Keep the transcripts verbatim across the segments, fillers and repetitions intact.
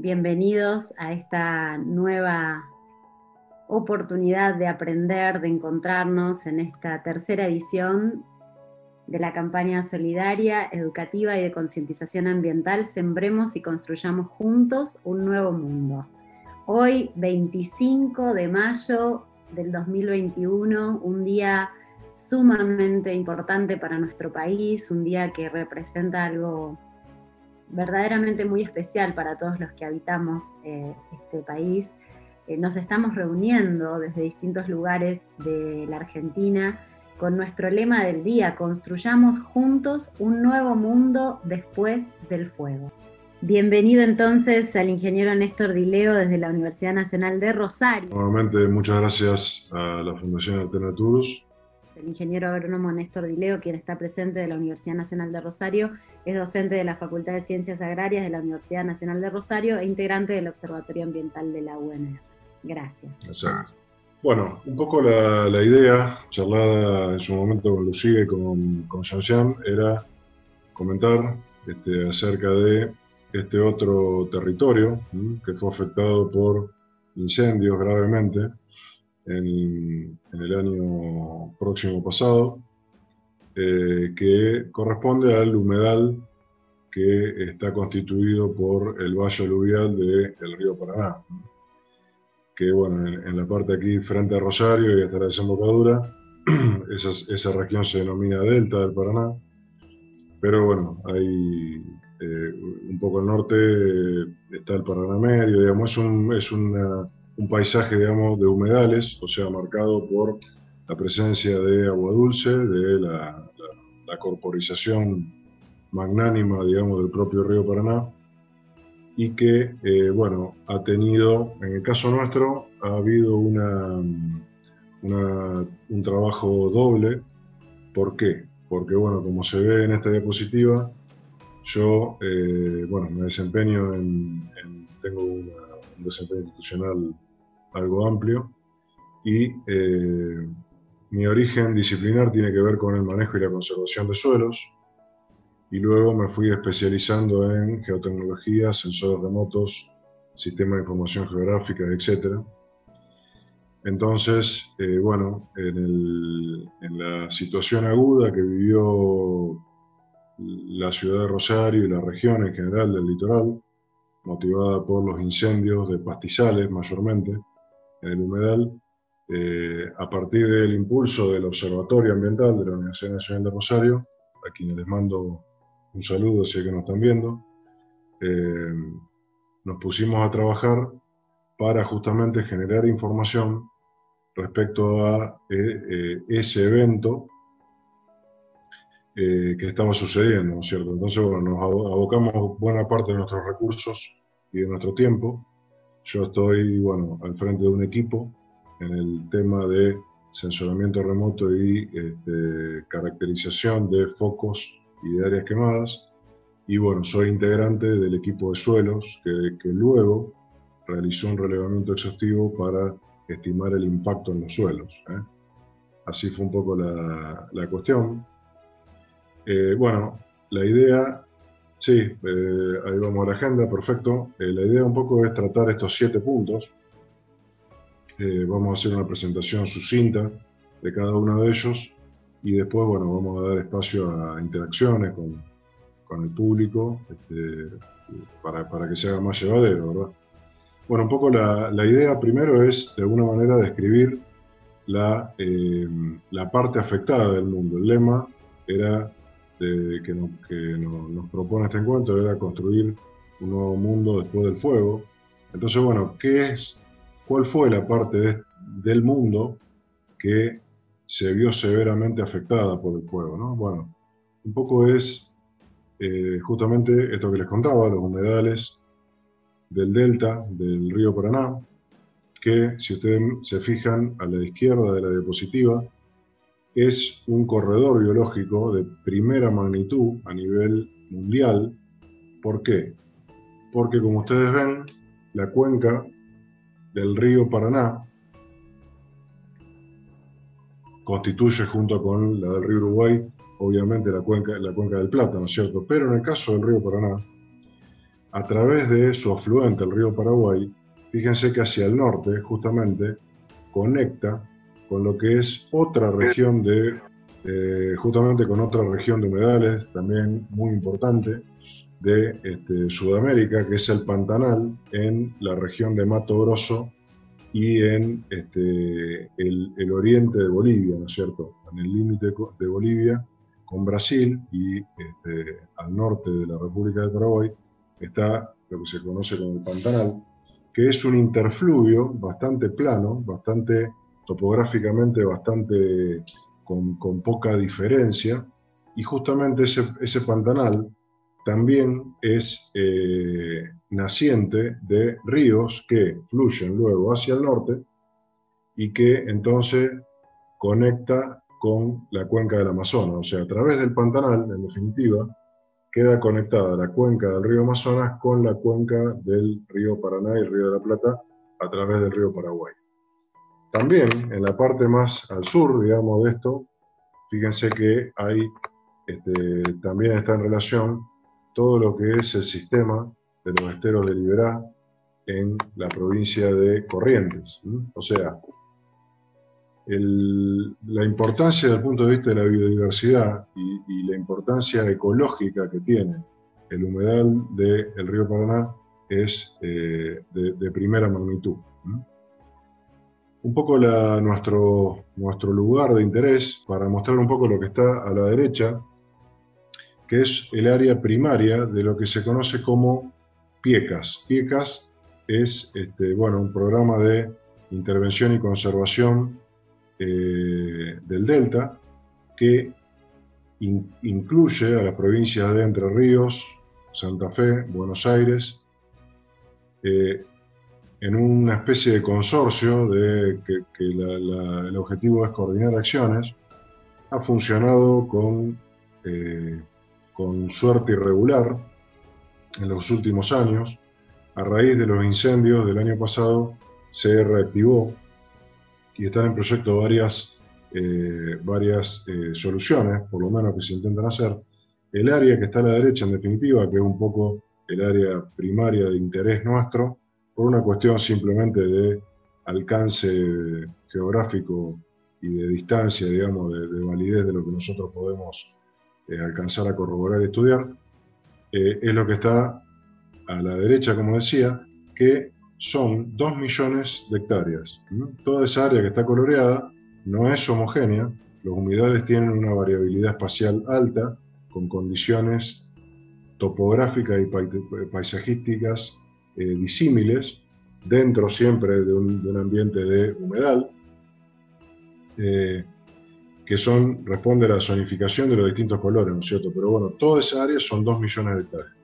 Bienvenidos a esta nueva oportunidad de aprender, de encontrarnos en esta tercera edición de la campaña solidaria, educativa y de concientización ambiental Sembremos y construyamos juntos un nuevo mundo. Hoy, veinticinco de mayo del dos mil veintiuno, un día sumamente importante para nuestro país, un día que representa algo verdaderamente muy especial para todos los que habitamos eh, este país. Eh, nos estamos reuniendo desde distintos lugares de la Argentina con nuestro lema del día: construyamos juntos un nuevo mundo después del fuego. Bienvenido entonces al ingeniero Néstor Dileo desde la Universidad Nacional de Rosario. Nuevamente, muchas gracias a la Fundación Alternaturus. El ingeniero agrónomo Néstor Dileo, quien está presente de la Universidad Nacional de Rosario, es docente de la Facultad de Ciencias Agrarias de la Universidad Nacional de Rosario e integrante del Observatorio Ambiental de la U N R. Gracias. Exacto. Bueno, un poco la, la idea, charlada en su momento con Lucía y con, con Jean-Jean, era comentar este, acerca de este otro territorio ¿sí? que fue afectado por incendios gravemente en, en el año próximo pasado, eh, que corresponde al humedal que está constituido por el valle aluvial del río Paraná, que bueno, en, en la parte aquí frente a Rosario y hasta la desembocadura, esa, esa región se denomina Delta del Paraná, pero bueno, hay eh, un poco al norte eh, está el Paraná Medio, digamos, es un, es una, un paisaje, digamos, de humedales, o sea, marcado por la presencia de agua dulce, de la, la, la corporización magnánima, digamos, del propio río Paraná, y que, eh, bueno, ha tenido, en el caso nuestro, ha habido una, una, un trabajo doble. ¿Por qué? Porque, bueno, como se ve en esta diapositiva, yo, eh, bueno, me desempeño en, en tengo una, un desempeño institucional algo amplio, y eh, mi origen disciplinar tiene que ver con el manejo y la conservación de suelos, y luego me fui especializando en geotecnología, sensores remotos, sistemas de información geográfica, etcétera. Entonces, eh, bueno, en, el, en la situación aguda que vivió la ciudad de Rosario y la región en general del litoral, motivada por los incendios de pastizales mayormente en el humedal, eh, a partir del impulso del Observatorio Ambiental de la Universidad Nacional de Rosario, a quienes les mando un saludo si es que nos están viendo, eh, nos pusimos a trabajar para justamente generar información respecto a eh, eh, ese evento eh, que estaba sucediendo, ¿no es cierto? Entonces, bueno, nos abocamos buena parte de nuestros recursos y de nuestro tiempo. Yo estoy, bueno, al frente de un equipo en el tema de sensoramiento remoto y este, caracterización de focos y de áreas quemadas. Y bueno, soy integrante del equipo de suelos que, que luego realizó un relevamiento exhaustivo para estimar el impacto en los suelos. ¿eh? Así fue un poco la, la cuestión. Eh, bueno, la idea, sí, eh, ahí vamos a la agenda, perfecto. Eh, la idea un poco es tratar estos siete puntos. Eh, vamos a hacer una presentación sucinta de cada uno de ellos y después, bueno, vamos a dar espacio a interacciones con, con el público este, para, para que se haga más llevadero, ¿verdad? Bueno, un poco la, la idea primero es, de alguna manera, describir la, eh, la parte afectada del mundo. El lema era de, que, no, que no, nos propone este encuentro, era construir un nuevo mundo después del fuego. Entonces, bueno, ¿qué es, cuál fue la parte de, del mundo que se vio severamente afectada por el fuego, ¿no? Bueno, un poco es eh, justamente esto que les contaba, los humedales del delta del río Paraná, que si ustedes se fijan a la izquierda de la diapositiva, es un corredor biológico de primera magnitud a nivel mundial. ¿Por qué? Porque como ustedes ven, la cuenca del río Paraná constituye junto con la del río Uruguay, obviamente la cuenca, la cuenca del Plata, ¿no es cierto? Pero en el caso del río Paraná, a través de su afluente, el río Paraguay, fíjense que hacia el norte, justamente, conecta con lo que es otra región de, eh, justamente con otra región de humedales, también muy importante, de este, Sudamérica, que es el Pantanal, en la región de Mato Grosso y en este, el, el oriente de Bolivia, ¿no es cierto? En el límite de Bolivia con Brasil y este, al norte de la República de Paraguay está lo que se conoce como el Pantanal, que es un interfluvio bastante plano, bastante topográficamente, bastante con, con poca diferencia, y justamente ese, ese Pantanal también es eh, naciente de ríos que fluyen luego hacia el norte y que entonces conecta con la cuenca del Amazonas. O sea, a través del Pantanal, en definitiva, queda conectada la cuenca del río Amazonas con la cuenca del río Paraná y el río de la Plata a través del río Paraguay. También en la parte más al sur, digamos, de esto, fíjense que hay, este, también está en relación todo lo que es el sistema de los esteros de Liberá en la provincia de Corrientes. ¿sí? O sea, el, la importancia desde el punto de vista de la biodiversidad y, y la importancia ecológica que tiene el humedal del río Paraná es eh, de, de primera magnitud. ¿sí? Un poco la, nuestro, nuestro lugar de interés, para mostrar un poco lo que está a la derecha, que es el área primaria de lo que se conoce como PIECAS. PIECAS es este, bueno, un programa de intervención y conservación eh, del Delta que in, incluye a las provincias de Entre Ríos, Santa Fe, Buenos Aires, eh, en una especie de consorcio de que, que la, la, el objetivo es coordinar acciones. Ha funcionado con eh, con suerte irregular en los últimos años. A raíz de los incendios del año pasado se reactivó y están en proyecto varias, eh, varias eh, soluciones, por lo menos que se intentan hacer. El área que está a la derecha, en definitiva, que es un poco el área primaria de interés nuestro, por una cuestión simplemente de alcance geográfico y de distancia, digamos, de, de validez de lo que nosotros podemos Eh, alcanzar a corroborar y estudiar, eh, es lo que está a la derecha, como decía, que son dos millones de hectáreas. ¿Mm? Toda esa área que está coloreada no es homogénea, los humedales tienen una variabilidad espacial alta, con condiciones topográficas y paisajísticas eh, disímiles, dentro siempre de un, de un ambiente de humedal, eh, que son, responde a la zonificación de los distintos colores, ¿no es cierto? Pero bueno, toda esa área son dos millones de hectáreas.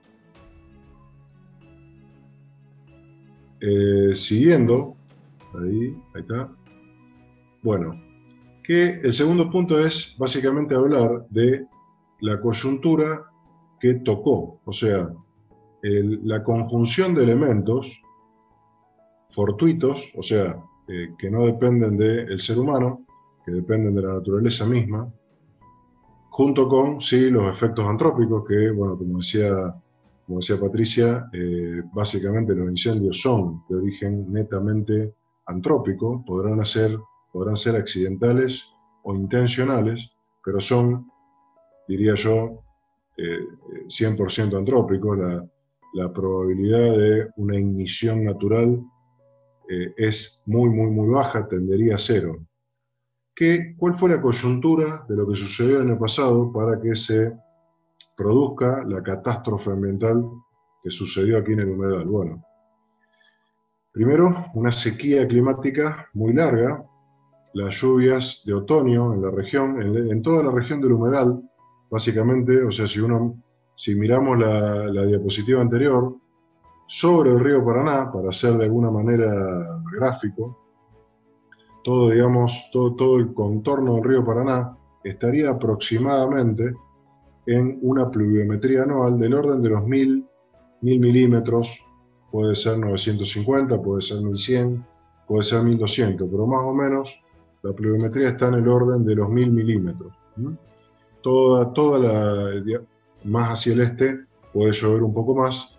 Eh, siguiendo, ahí, ahí está. Bueno, que el segundo punto es básicamente hablar de la coyuntura que tocó, o sea, el, la conjunción de elementos fortuitos, o sea, eh, que no dependen del ser humano, que dependen de la naturaleza misma, junto con, sí, los efectos antrópicos, que, bueno, como decía, como decía Patricia, eh, básicamente los incendios son de origen netamente antrópico, podrán ser, podrán ser accidentales o intencionales, pero son, diría yo, eh, cien por ciento antrópicos. La, la probabilidad de una ignición natural eh, es muy, muy, muy baja, tendería a cero. ¿Qué, ¿Cuál fue la coyuntura de lo que sucedió el año pasado para que se produzca la catástrofe ambiental que sucedió aquí en el humedal? Bueno, primero, una sequía climática muy larga, las lluvias de otoño en la región, en, en toda la región del humedal, básicamente, o sea, si, uno, si miramos la, la diapositiva anterior, sobre el río Paraná, para hacer de alguna manera gráfico, todo, digamos, todo, todo el contorno del río Paraná estaría aproximadamente en una pluviometría anual del orden de los mil, mil milímetros, puede ser novecientos cincuenta, puede ser mil cien, puede ser mil doscientos, pero más o menos la pluviometría está en el orden de los mil milímetros. ¿Mm? Toda, toda la, más hacia el este puede llover un poco más,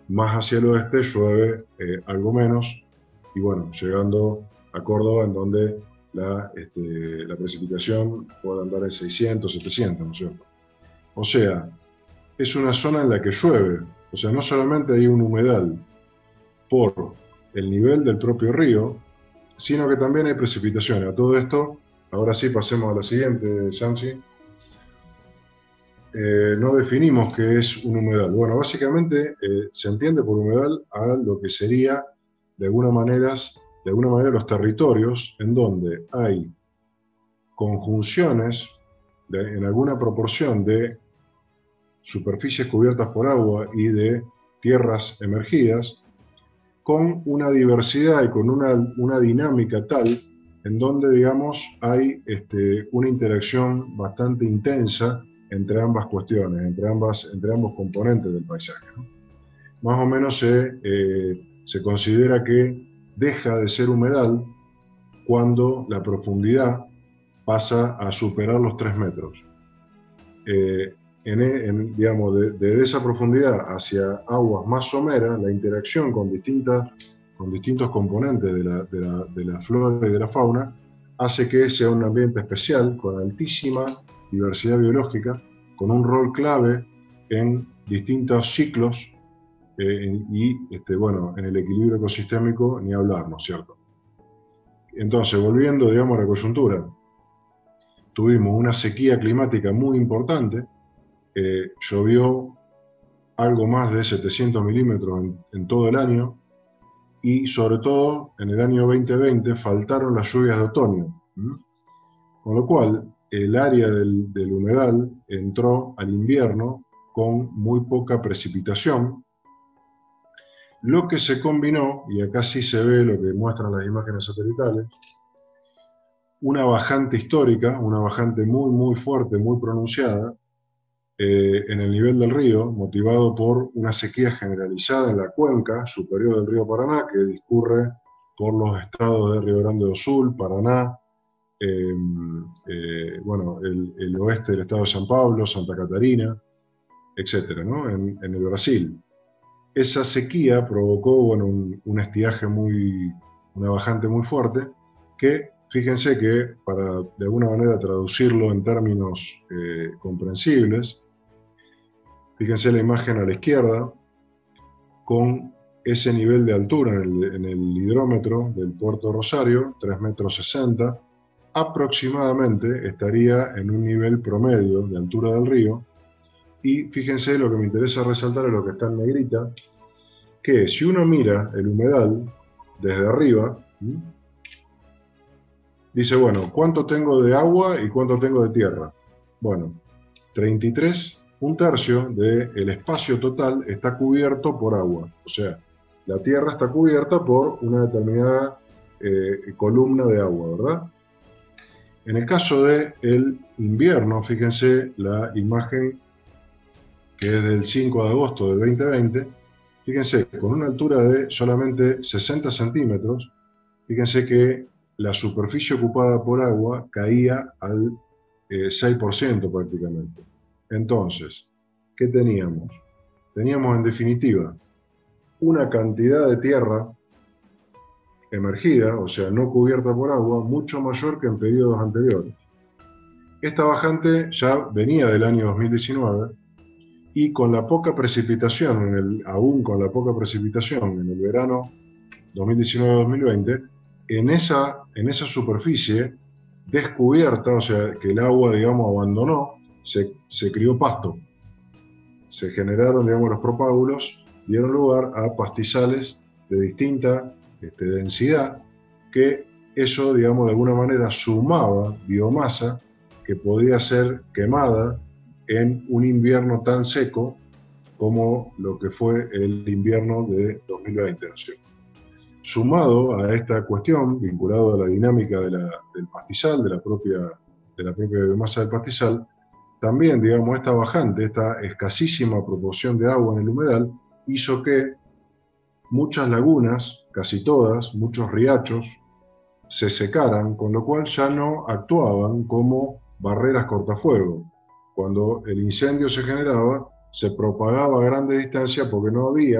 más hacia el oeste llueve eh, algo menos, y bueno, llegando a Córdoba, en donde la, este, la precipitación puede andar en seiscientos, setecientos, ¿no es cierto? O sea, es una zona en la que llueve, o sea, no solamente hay un humedal por el nivel del propio río, sino que también hay precipitaciones. A todo esto, ahora sí pasemos a la siguiente, Yancy. Eh, no definimos qué es un humedal. Bueno, básicamente eh, se entiende por humedal a lo que sería, de alguna manera, de alguna manera los territorios en donde hay conjunciones de, en alguna proporción de superficies cubiertas por agua y de tierras emergidas, con una diversidad y con una, una dinámica tal en donde, digamos, hay este, una interacción bastante intensa entre ambas cuestiones, entre, ambas, entre ambos componentes del paisaje, ¿no? Más o menos se, eh, se considera que deja de ser humedal cuando la profundidad pasa a superar los tres metros. Eh, en, en, digamos, de, de esa profundidad hacia aguas más someras, la interacción con, distintas, con distintos componentes de la, de, la, de la flora y de la fauna hace que sea un ambiente especial, con altísima diversidad biológica, con un rol clave en distintos ciclos eh, y, este, bueno, en el equilibrio ecosistémico ni hablar, ¿no es cierto? Entonces, volviendo, digamos, a la coyuntura, tuvimos una sequía climática muy importante. Eh, llovió algo más de setecientos milímetros en, en todo el año, y sobre todo en el año veinte veinte faltaron las lluvias de otoño, ¿m? Con lo cual el área del, del humedal entró al invierno con muy poca precipitación, lo que se combinó, y acá sí se ve lo que muestran las imágenes satelitales, una bajante histórica, una bajante muy muy fuerte, muy pronunciada, Eh, en el nivel del río, motivado por una sequía generalizada en la cuenca superior del río Paraná, que discurre por los estados de Río Grande do Sul, Paraná, eh, eh, bueno, el, el oeste del estado de San Pablo, Santa Catarina, etcétera, ¿no? en, en el Brasil. Esa sequía provocó, bueno, un, un estiaje muy, una bajante muy fuerte, que fíjense que, para de alguna manera traducirlo en términos eh, comprensibles, fíjense la imagen a la izquierda, con ese nivel de altura en el, en el hidrómetro del puerto Rosario, tres metros sesenta, aproximadamente estaría en un nivel promedio de altura del río. Y fíjense, lo que me interesa resaltar es lo que está en negrita, que si uno mira el humedal desde arriba, ¿sí?, dice, bueno, ¿cuánto tengo de agua y cuánto tengo de tierra? Bueno, treinta y tres, un tercio del espacio total está cubierto por agua. O sea, la tierra está cubierta por una determinada eh, columna de agua, ¿verdad? En el caso del invierno, fíjense la imagen que es del cinco de agosto del veinte veinte, fíjense, con una altura de solamente sesenta centímetros, fíjense que la superficie ocupada por agua caía al eh, seis por ciento prácticamente. Entonces, ¿qué teníamos? Teníamos en definitiva una cantidad de tierra emergida, o sea, no cubierta por agua, mucho mayor que en periodos anteriores. Esta bajante ya venía del año dos mil diecinueve, y con la poca precipitación, en el, aún con la poca precipitación en el verano dos mil diecinueve dos mil veinte, en esa, en esa superficie descubierta, o sea, que el agua, digamos, abandonó, se, se crió pasto. Se generaron, digamos, los propágulos, dieron lugar a pastizales de distinta este, densidad, que eso, digamos, de alguna manera sumaba biomasa que podía ser quemada en un invierno tan seco como lo que fue el invierno de dos mil veinte, ¿no es cierto? Sumado a esta cuestión, vinculado a la dinámica de la, del pastizal, de la, propia, de la propia biomasa del pastizal, también, digamos, esta bajante, esta escasísima proporción de agua en el humedal, hizo que muchas lagunas, casi todas, muchos riachos, se secaran, con lo cual ya no actuaban como barreras cortafuego. Cuando el incendio se generaba, se propagaba a grande distancia porque no había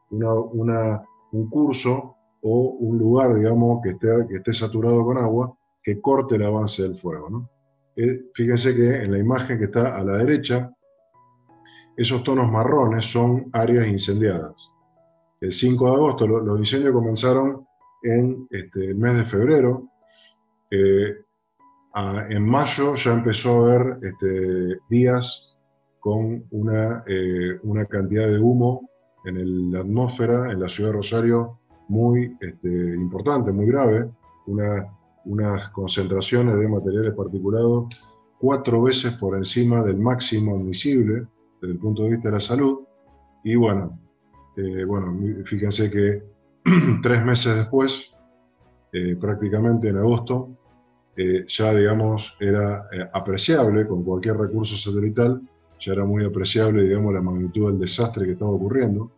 una, una, un curso o un lugar, digamos, que esté, que esté saturado con agua, que corte el avance del fuego, ¿no? Eh, fíjense que en la imagen que está a la derecha, esos tonos marrones son áreas incendiadas. El cinco de agosto lo, los incendios comenzaron en este, el mes de febrero. Eh, a, en mayo ya empezó a haber este, días con una, eh, una cantidad de humo en el, la atmósfera, en la ciudad de Rosario, muy este, importante, muy grave, una, unas concentraciones de materiales particulados cuatro veces por encima del máximo admisible desde el punto de vista de la salud. Y bueno, eh, bueno fíjense que tres meses después, eh, prácticamente en agosto, eh, ya digamos era eh, apreciable con cualquier recurso satelital, ya era muy apreciable, digamos, la magnitud del desastre que estaba ocurriendo,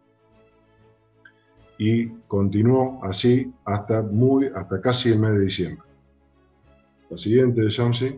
y continuó así hasta, muy, hasta casi el mes de diciembre. La siguiente, Shamsi.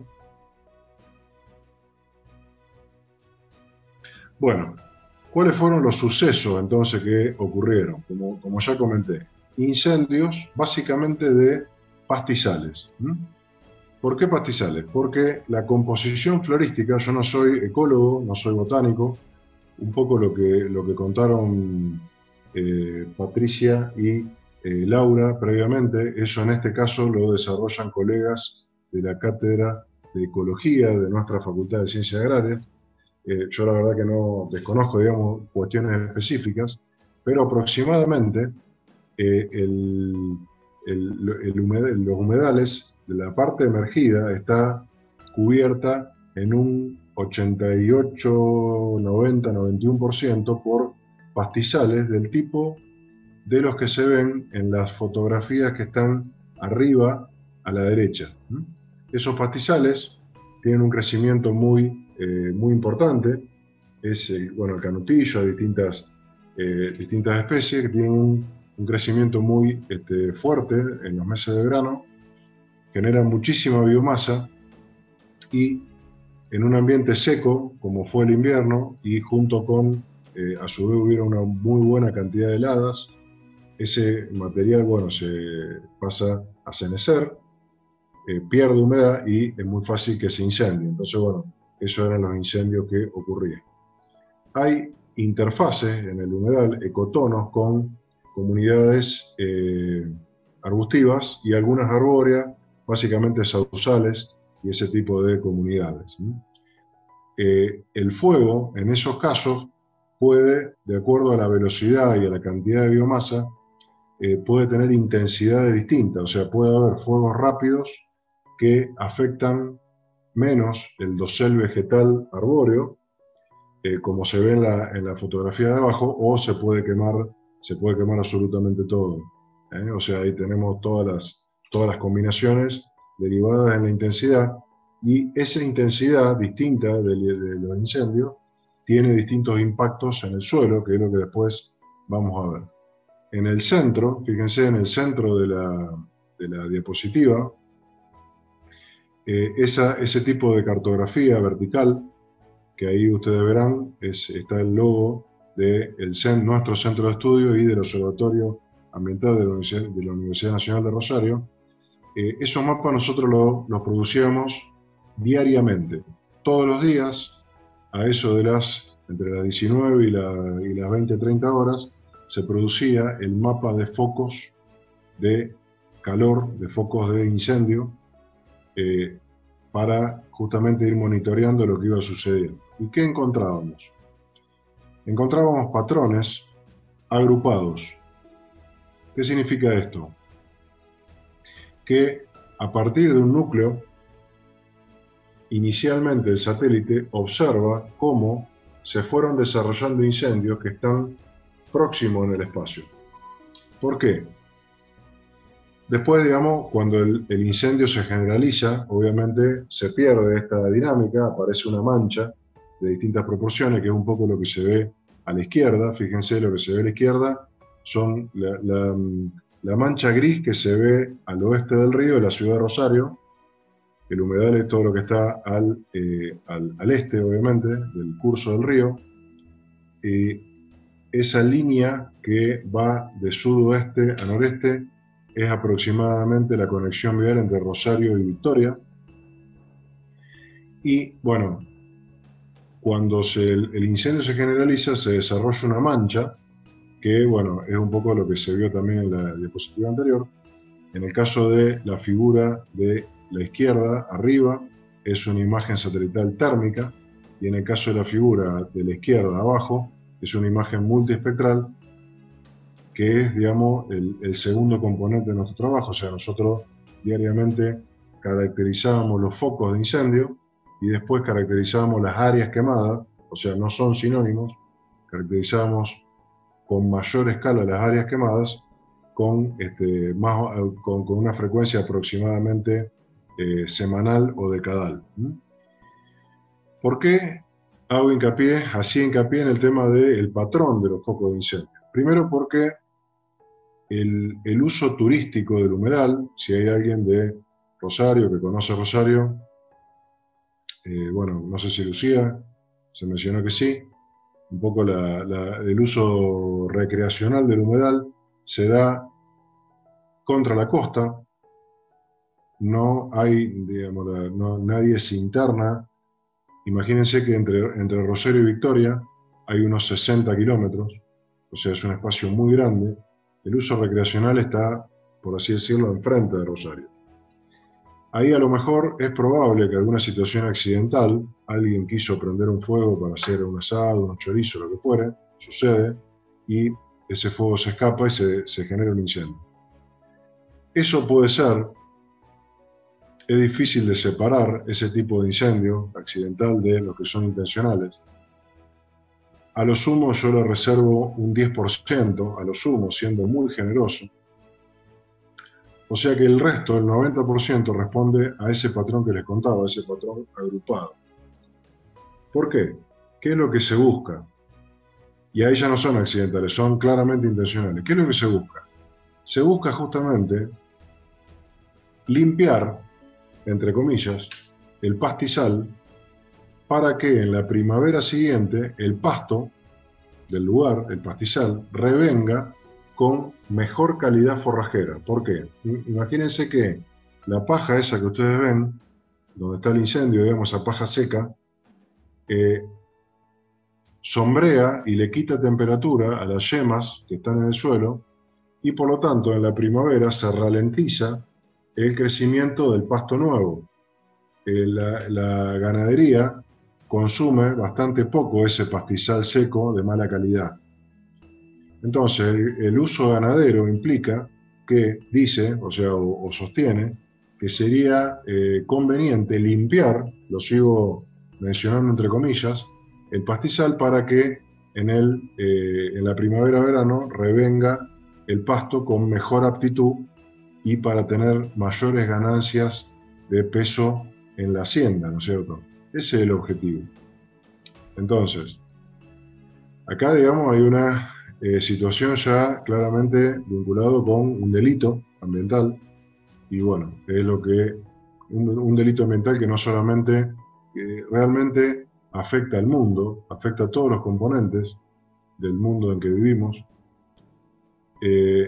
Bueno, ¿cuáles fueron los sucesos entonces que ocurrieron? Como, como ya comenté, incendios básicamente de pastizales. ¿Mm? ¿Por qué pastizales? Porque la composición florística, yo no soy ecólogo, no soy botánico, un poco lo que, lo que contaron eh, Patricia y eh, Laura previamente, eso en este caso lo desarrollan colegas de la Cátedra de Ecología de nuestra Facultad de Ciencias Agrarias. Eh, yo la verdad que no desconozco, digamos, cuestiones específicas, pero aproximadamente eh, el, el, el humedal, los humedales de la parte emergida está cubierta en un ochenta y ocho, noventa, noventa y uno por ciento por pastizales del tipo de los que se ven en las fotografías que están arriba a la derecha. Esos pastizales tienen un crecimiento muy, eh, muy importante. Es el, bueno, el canutillo, hay distintas, eh, distintas especies que tienen un, un crecimiento muy este, fuerte en los meses de verano, generan muchísima biomasa y en un ambiente seco, como fue el invierno, y junto con, eh, a su vez hubiera una muy buena cantidad de heladas, ese material, bueno, se pasa a cenecer, eh, pierde humedad y es muy fácil que se incendie. Entonces, bueno, esos eran los incendios que ocurrían. Hay interfaces en el humedal, ecotonos, con comunidades eh, arbustivas y algunas arbóreas, básicamente sausales y ese tipo de comunidades. Eh, el fuego, en esos casos, puede, de acuerdo a la velocidad y a la cantidad de biomasa, eh, puede tener intensidades distintas, o sea, puede haber fuegos rápidos que afectan menos el dosel vegetal arbóreo, eh, como se ve en la, en la fotografía de abajo, o se puede quemar, se puede quemar absolutamente todo. ¿eh? O sea, ahí tenemos todas las, todas las combinaciones derivadas en la intensidad, y esa intensidad distinta de, de los incendios tiene distintos impactos en el suelo, que es lo que después vamos a ver. En el centro, fíjense en el centro de la, de la diapositiva, eh, esa, ese tipo de cartografía vertical, que ahí ustedes verán, es, está el logo de el, nuestro centro de estudio y del Observatorio Ambiental de la Universidad, de la Universidad Nacional de Rosario. Eh, esos mapas nosotros los lo producíamos diariamente, todos los días, a eso de las, entre las diecinueve y, la, y las veinte, treinta horas, se producía el mapa de focos de calor, de focos de incendio, eh, para justamente ir monitoreando lo que iba sucediendo. ¿Y qué encontrábamos? Encontrábamos patrones agrupados. ¿Qué significa esto? Que a partir de un núcleo, inicialmente el satélite observa cómo se fueron desarrollando incendios que están próximos en el espacio. ¿Por qué? Después, digamos, cuando el, el incendio se generaliza, obviamente se pierde esta dinámica, aparece una mancha de distintas proporciones, que es un poco lo que se ve a la izquierda. Fíjense, lo que se ve a la izquierda son la, la, la mancha gris que se ve al oeste del río, de la ciudad de Rosario. El humedal es todo lo que está al, eh, al, al este, obviamente, del curso del río. Y esa línea que va de sudoeste a noreste es aproximadamente la conexión vial entre Rosario y Victoria. Y bueno, cuando se, el, el incendio se generaliza, se desarrolla una mancha, que bueno, es un poco lo que se vio también en la diapositiva anterior. En el caso de la figura de la izquierda, arriba, es una imagen satelital térmica, y en el caso de la figura de la izquierda, abajo, es una imagen multiespectral, que es, digamos, el, el segundo componente de nuestro trabajo. O sea, nosotros diariamente caracterizábamos los focos de incendio y después caracterizábamos las áreas quemadas, o sea, no son sinónimos, caracterizábamos con mayor escala las áreas quemadas con, este, más, con, con una frecuencia aproximadamente eh, semanal o decadal. ¿Mm? ¿Por qué hago hincapié, hacía hincapié en el tema del patrón de los focos de incendio? Primero porque el, el uso turístico del humedal, si hay alguien de Rosario que conoce Rosario, eh, bueno, no sé si Lucía, se mencionó que sí, un poco la, la, el uso recreacional del humedal se da contra la costa, no hay, digamos, la, no, nadie se interna. Imagínense que entre, entre Rosario y Victoria hay unos sesenta kilómetros, o sea, es un espacio muy grande. El uso recreacional está, por así decirlo, enfrente de Rosario. Ahí a lo mejor es probable que alguna situación accidental, alguien quiso prender un fuego para hacer un asado, un chorizo, lo que fuere, sucede, y ese fuego se escapa y se, se genera un incendio. Eso puede ser, es difícil de separar ese tipo de incendio accidental de los que son intencionales. A lo sumo yo le reservo un diez por ciento, a lo sumo, siendo muy generoso. O sea que el resto, el noventa por ciento, responde a ese patrón que les contaba, a ese patrón agrupado. ¿Por qué? ¿Qué es lo que se busca? Y ahí ya no son accidentales, son claramente intencionales. ¿Qué es lo que se busca? Se busca justamente limpiar, entre comillas, el pastizal para que en la primavera siguiente el pasto del lugar, el pastizal, revenga con mejor calidad forrajera. ¿Por qué? Imagínense que la paja esa que ustedes ven, donde está el incendio, digamos, esa paja seca, eh, sombrea y le quita temperatura a las yemas que están en el suelo, y por lo tanto en la primavera se ralentiza el crecimiento del pasto nuevo. Eh, la, la ganadería consume bastante poco ese pastizal seco de mala calidad. Entonces, el, el uso ganadero implica que dice, o sea, o, o sostiene, que sería eh, conveniente limpiar, lo sigo mencionando entre comillas, el pastizal para que en, el, eh, en la primavera-verano revenga el pasto con mejor aptitud y para tener mayores ganancias de peso en la hacienda, ¿no es cierto? Ese es el objetivo. Entonces, acá, digamos, hay una eh, situación ya claramente vinculado con un delito ambiental, y bueno, es lo que, un, un delito ambiental que no solamente eh, realmente afecta al mundo, afecta a todos los componentes del mundo en que vivimos, eh,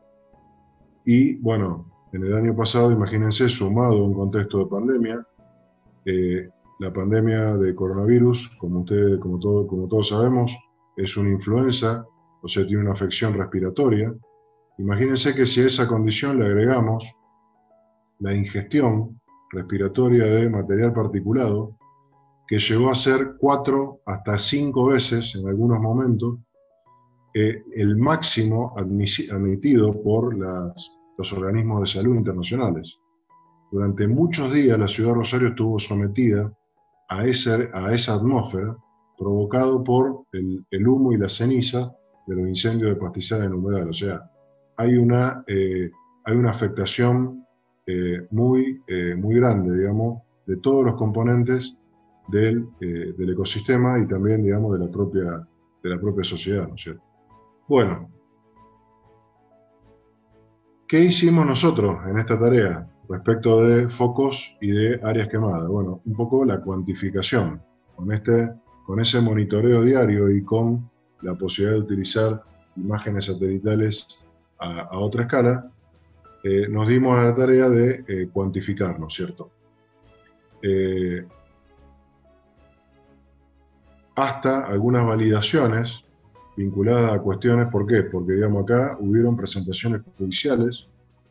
y bueno, en el año pasado, imagínense, sumado a un contexto de pandemia, eh, la pandemia de coronavirus, como, ustedes, como, todo, como todos sabemos, es una influenza, o sea, tiene una afección respiratoria. Imagínense que si a esa condición le agregamos la ingestión respiratoria de material particulado, que llegó a ser cuatro hasta cinco veces en algunos momentos eh, el máximo admitido por las, los organismos de salud internacionales. Durante muchos días la ciudad de Rosario estuvo sometida a, ese, a esa atmósfera provocado por el, el humo y la ceniza de los incendios de pastizales en humedal. O sea, hay una, eh, hay una afectación eh, muy, eh, muy grande, digamos, de todos los componentes del, eh, del ecosistema y también, digamos, de la propia, de la propia sociedad, ¿no es cierto? Bueno, ¿qué hicimos nosotros en esta tarea respecto de focos y de áreas quemadas? Bueno, un poco la cuantificación, con, este, con ese monitoreo diario y con la posibilidad de utilizar imágenes satelitales a, a otra escala, eh, nos dimos a la tarea de eh, cuantificar, ¿no es cierto? Eh, hasta algunas validaciones vinculadas a cuestiones, ¿por qué? Porque, digamos, acá hubieron presentaciones judiciales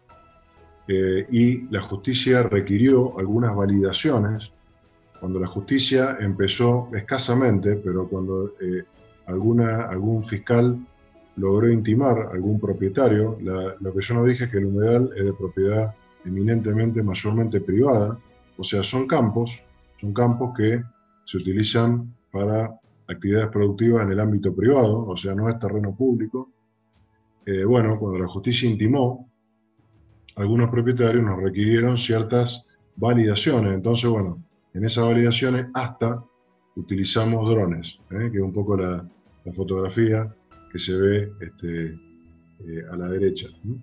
eh, y la justicia requirió algunas validaciones. Cuando la justicia empezó escasamente, pero cuando eh, alguna, algún fiscal logró intimar a algún propietario, la, lo que yo no dije es que el humedal es de propiedad eminentemente, mayormente privada, o sea, son campos, son campos que se utilizan para actividades productivas en el ámbito privado, o sea, no es terreno público. Eh, bueno, cuando la justicia intimó, algunos propietarios nos requirieron ciertas validaciones, entonces, bueno, en esas validaciones hasta utilizamos drones, ¿eh? Que es un poco la, la fotografía que se ve este, eh, a la derecha, ¿no?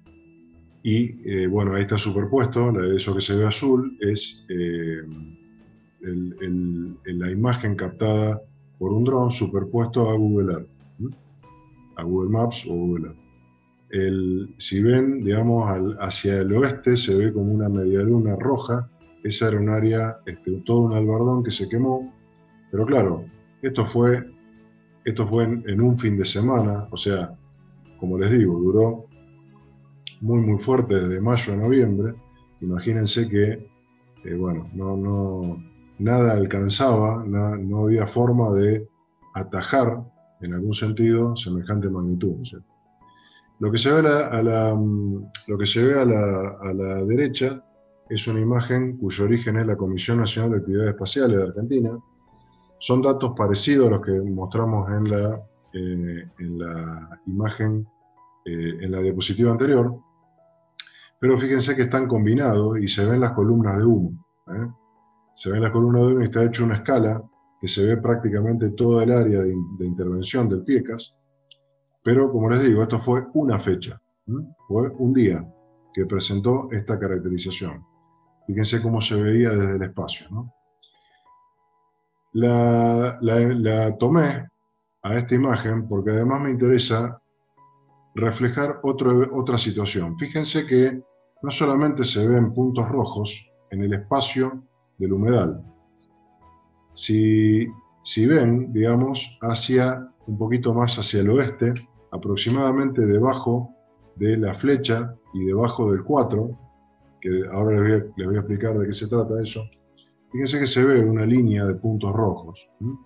Y eh, bueno, ahí está superpuesto, eso que se ve azul es eh, el, el, el, la imagen captada por un dron superpuesto a Google Earth, ¿no? A Google Maps o Google Earth. El, si ven, digamos, al, hacia el oeste se ve como una medialuna roja. Esa era un área, este, todo un albardón que se quemó, pero claro, esto fue, esto fue en, en un fin de semana, o sea, como les digo, duró muy muy fuerte desde mayo a noviembre. Imagínense que, eh, bueno, no, no, nada alcanzaba, no, no había forma de atajar, en algún sentido, semejante magnitud, ¿no es cierto? Lo que se ve a la, a la, lo que se ve a la, a la derecha es una imagen cuyo origen es la Comisión Nacional de Actividades Espaciales de Argentina. Son datos parecidos a los que mostramos en la, eh, en la imagen, eh, en la diapositiva anterior, pero fíjense que están combinados y se ven las columnas de humo, ¿eh? Se ven las columnas de humo y está hecho una escala que se ve prácticamente toda el área de, de intervención del Piecas. Pero, como les digo, esto fue una fecha, ¿eh? Fue un día que presentó esta caracterización. Fíjense cómo se veía desde el espacio, ¿no? La, la, la tomé a esta imagen porque además me interesa reflejar otro, otra situación. Fíjense que no solamente se ven puntos rojos en el espacio del humedal. Si, si ven, digamos, hacia un poquito más hacia el oeste, aproximadamente debajo de la flecha y debajo del cuatro, que ahora les voy, a, les voy a explicar de qué se trata eso, fíjense que se ve una línea de puntos rojos.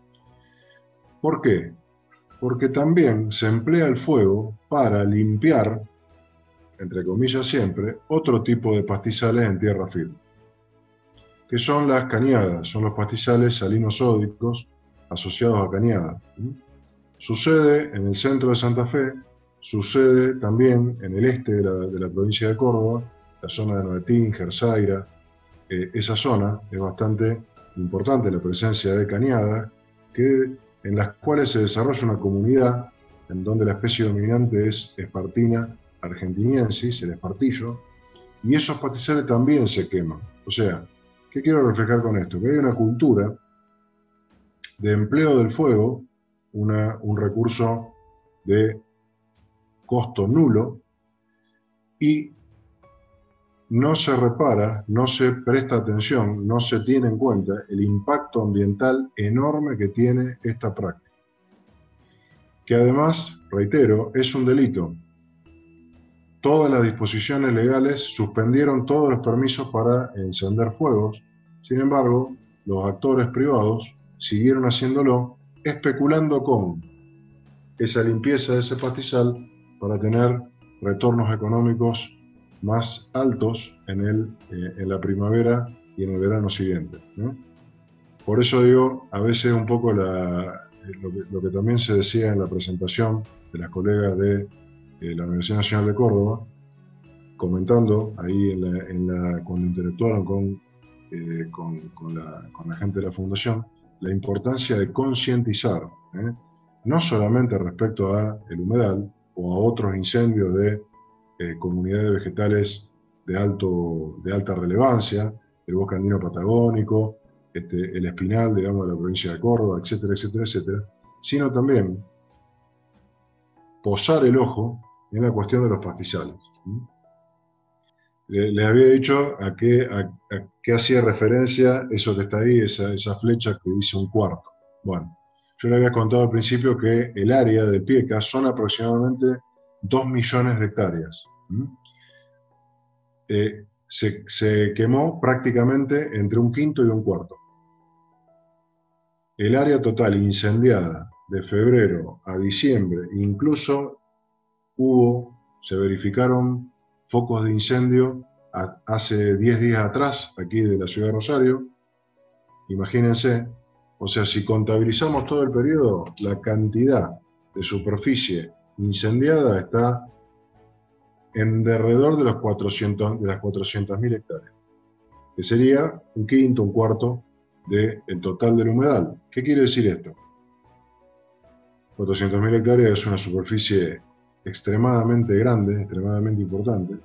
¿Por qué? Porque también se emplea el fuego para limpiar, entre comillas siempre, otro tipo de pastizales en tierra firme, que son las cañadas, son los pastizales salinosódicos asociados a cañadas. Sucede en el centro de Santa Fe, sucede también en el este de la, de la provincia de Córdoba, la zona de Novetín, Jerzaira. Eh, esa zona es bastante importante la presencia de cañadas, que, en las cuales se desarrolla una comunidad en donde la especie dominante es Espartina argentiniensis, el espartillo, y esos pastizales también se queman. O sea, ¿qué quiero reflejar con esto? Que hay una cultura de empleo del fuego, una, un recurso de costo nulo, y no se repara, no se presta atención, no se tiene en cuenta el impacto ambiental enorme que tiene esta práctica. Que además, reitero, es un delito. Todas las disposiciones legales suspendieron todos los permisos para encender fuegos. Sin embargo, los actores privados siguieron haciéndolo, especulando con esa limpieza de ese pastizal para tener retornos económicos más altos en, el, eh, en la primavera y en el verano siguiente, ¿no? Por eso digo, a veces un poco la, lo, que, lo que también se decía en la presentación de las colegas de eh, la Universidad Nacional de Córdoba, comentando ahí en la, en la, cuando interactuaron con, eh, con, con, la, con la gente de la Fundación, la importancia de concientizar, ¿eh? No solamente respecto a el humedal o a otros incendios de eh, comunidades vegetales de, alto, de alta relevancia, el bosque andino patagónico, este, el espinal, digamos, de la provincia de Córdoba, etcétera, etcétera, etcétera, sino también posar el ojo en la cuestión de los pastizales. Le, le había dicho a qué, a, a qué hacía referencia eso que está ahí, esa, esa flecha que dice un cuarto. Bueno, yo le había contado al principio que el área de Pieca son aproximadamente dos millones de hectáreas. ¿Mm? Eh, se, se quemó prácticamente entre un quinto y un cuarto. El área total incendiada de febrero a diciembre, incluso hubo, se verificaron focos de incendio a, hace diez días atrás, aquí de la ciudad de Rosario. Imagínense, o sea, si contabilizamos todo el periodo, la cantidad de superficie incendiada está en derredor de, los cuatrocientos, de las cuatrocientas mil hectáreas, que sería un quinto, un cuarto del total del humedal. ¿Qué quiere decir esto? cuatrocientas mil hectáreas es una superficie extremadamente grande, extremadamente importante,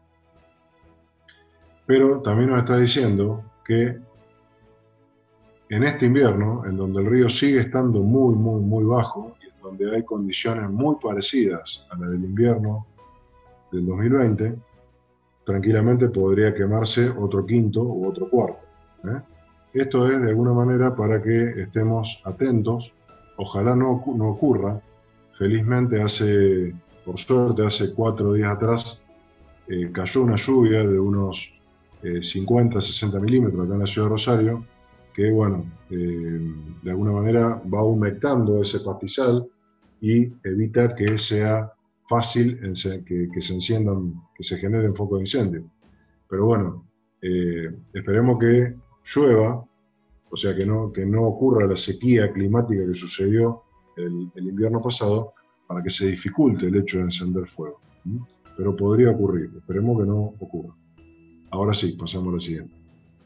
pero también nos está diciendo que en este invierno, en donde el río sigue estando muy, muy, muy bajo, y en donde hay condiciones muy parecidas a las del invierno del dos mil veinte, tranquilamente podría quemarse otro quinto u otro cuarto. ¿eh? Esto es de alguna manera para que estemos atentos, ojalá no, no ocurra. Felizmente hace, por suerte, hace cuatro días atrás eh, cayó una lluvia de unos eh, cincuenta, sesenta milímetros acá en la ciudad de Rosario, que bueno, eh, de alguna manera va humectando ese pastizal y evita que sea fácil en se, que, que se enciendan, que se generen focos de incendio. Pero bueno, eh, esperemos que llueva, o sea, que no, que no ocurra la sequía climática que sucedió el, el invierno pasado, para que se dificulte el hecho de encender fuego. ¿Mm? Pero podría ocurrir, esperemos que no ocurra. Ahora sí, pasamos a la siguiente.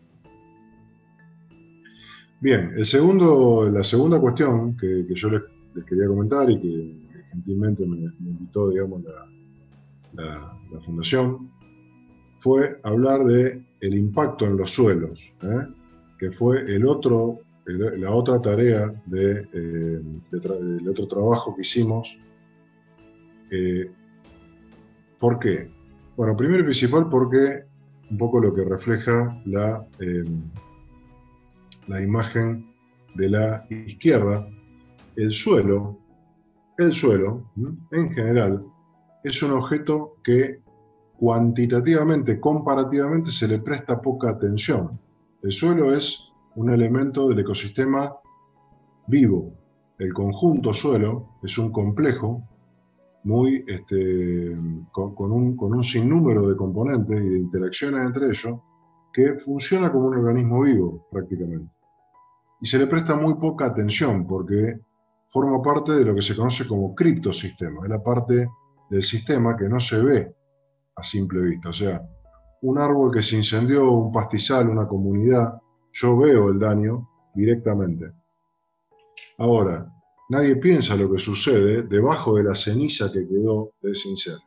Bien, el segundo, la segunda cuestión que, que yo les, les quería comentar y que, que gentilmente me, me invitó, digamos, la, la, la Fundación, fue hablar de el impacto en los suelos, ¿eh? que fue el otro, el, la otra tarea de, eh, de tra del otro trabajo que hicimos. Eh, ¿Por qué? Bueno, primero y principal porque un poco lo que refleja la, eh, la imagen de la izquierda, el suelo, el suelo, en general, es un objeto que cuantitativamente, comparativamente, se le presta poca atención. El suelo es un elemento del ecosistema vivo. El conjunto suelo es un complejo muy, este, con, con, un, con un sinnúmero de componentes y de interacciones entre ellos, que funciona como un organismo vivo prácticamente. Y se le presta muy poca atención porque forma parte de lo que se conoce como criptosistema. Es la parte del sistema que no se ve a simple vista. O sea, un árbol que se incendió, un pastizal, una comunidad, yo veo el daño directamente. Ahora, nadie piensa lo que sucede debajo de la ceniza que quedó de ese incendio.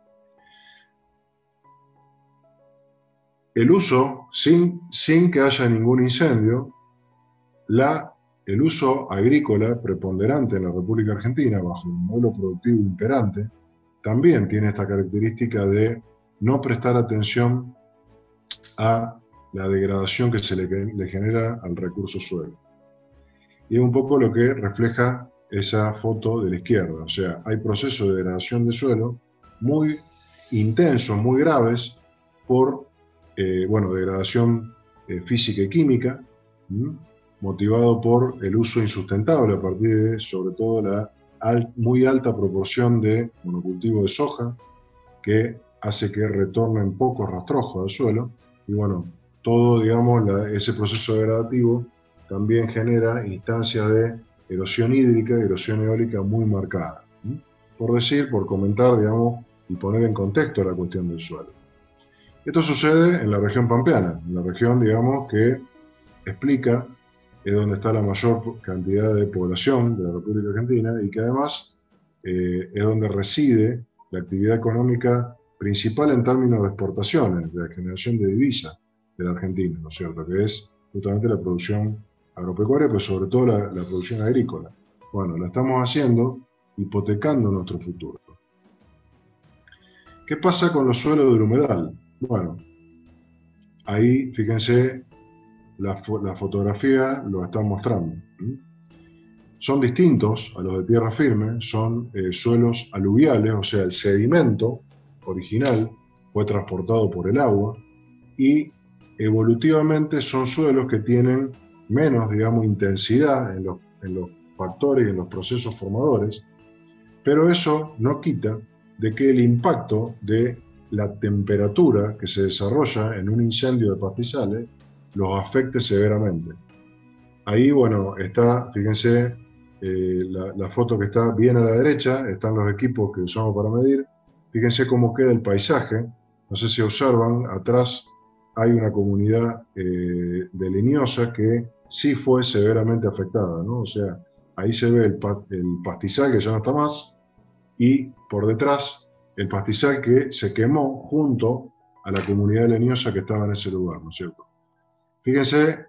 El uso, sin, sin que haya ningún incendio, la, el uso agrícola preponderante en la República Argentina, bajo un modelo productivo imperante, también tiene esta característica de no prestar atención a la degradación que se le, le genera al recurso suelo. Y es un poco lo que refleja esa foto de la izquierda. O sea, hay procesos de degradación de suelo muy intensos, muy graves, por, eh, bueno, degradación eh, física y química, ¿m? motivado por el uso insustentable a partir de, sobre todo, la al, muy alta proporción de monocultivo de soja, que hace que retornen pocos rastrojos al suelo. Y bueno, todo, digamos, la, ese proceso degradativo también genera instancias de erosión hídrica y erosión eólica muy marcadas. ¿sí? Por decir, por comentar, digamos, y poner en contexto la cuestión del suelo. Esto sucede en la región pampeana, en la región, digamos, que explica es donde está la mayor cantidad de población de la República Argentina y que además eh, es donde reside la actividad económica principal en términos de exportaciones, de la generación de divisas de la Argentina, ¿no es cierto? Que es justamente la producción agropecuaria, pero sobre todo la, la producción agrícola. Bueno, la estamos haciendo hipotecando nuestro futuro. ¿Qué pasa con los suelos del humedal? Bueno, ahí fíjense, la, la fotografía lo está mostrando. Son distintos a los de tierra firme, son eh, suelos aluviales, o sea, el sedimento original fue transportado por el agua, y evolutivamente son suelos que tienen menos, digamos, intensidad en los, en los factores y en los procesos formadores, pero eso no quita de que el impacto de la temperatura que se desarrolla en un incendio de pastizales los afecte severamente. Ahí, bueno, está, fíjense, eh, la, la foto que está bien a la derecha, están los equipos que usamos para medir. Fíjense cómo queda el paisaje. No sé si observan, atrás hay una comunidad eh, de leñosa que sí fue severamente afectada, ¿no? O sea, ahí se ve el, pa el pastizal que ya no está más, y por detrás el pastizal que se quemó junto a la comunidad leñosa que estaba en ese lugar, ¿no es cierto? Fíjense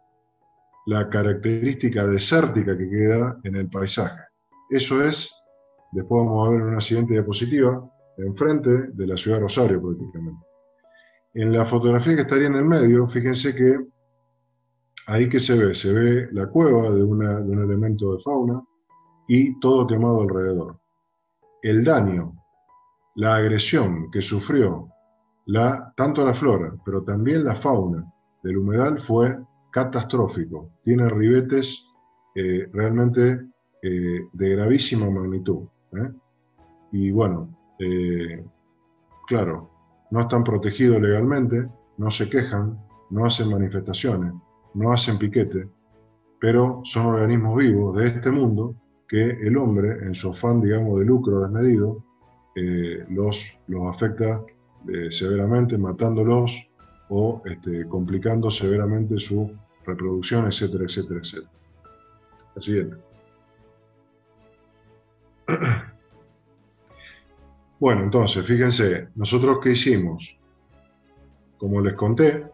la característica desértica que queda en el paisaje. Eso es, después vamos a ver en una siguiente diapositiva, enfrente de la ciudad de Rosario prácticamente. En la fotografía que estaría en el medio, fíjense que ahí que se ve, se ve la cueva de, una, de un elemento de fauna y todo quemado alrededor. El daño, la agresión que sufrió la, tanto la flora, pero también la fauna del humedal fue catastrófico. Tiene ribetes eh, realmente eh, de gravísima magnitud. ¿eh? Y bueno, eh, claro, no están protegidos legalmente, no se quejan, no hacen manifestaciones, no hacen piquete, pero son organismos vivos de este mundo que el hombre, en su afán, digamos, de lucro desmedido, eh, los, los afecta eh, severamente, matándolos o este, complicando severamente su reproducción, etcétera, etcétera, etcétera. La siguiente. Bueno, entonces, fíjense, nosotros ¿qué hicimos? Como les conté,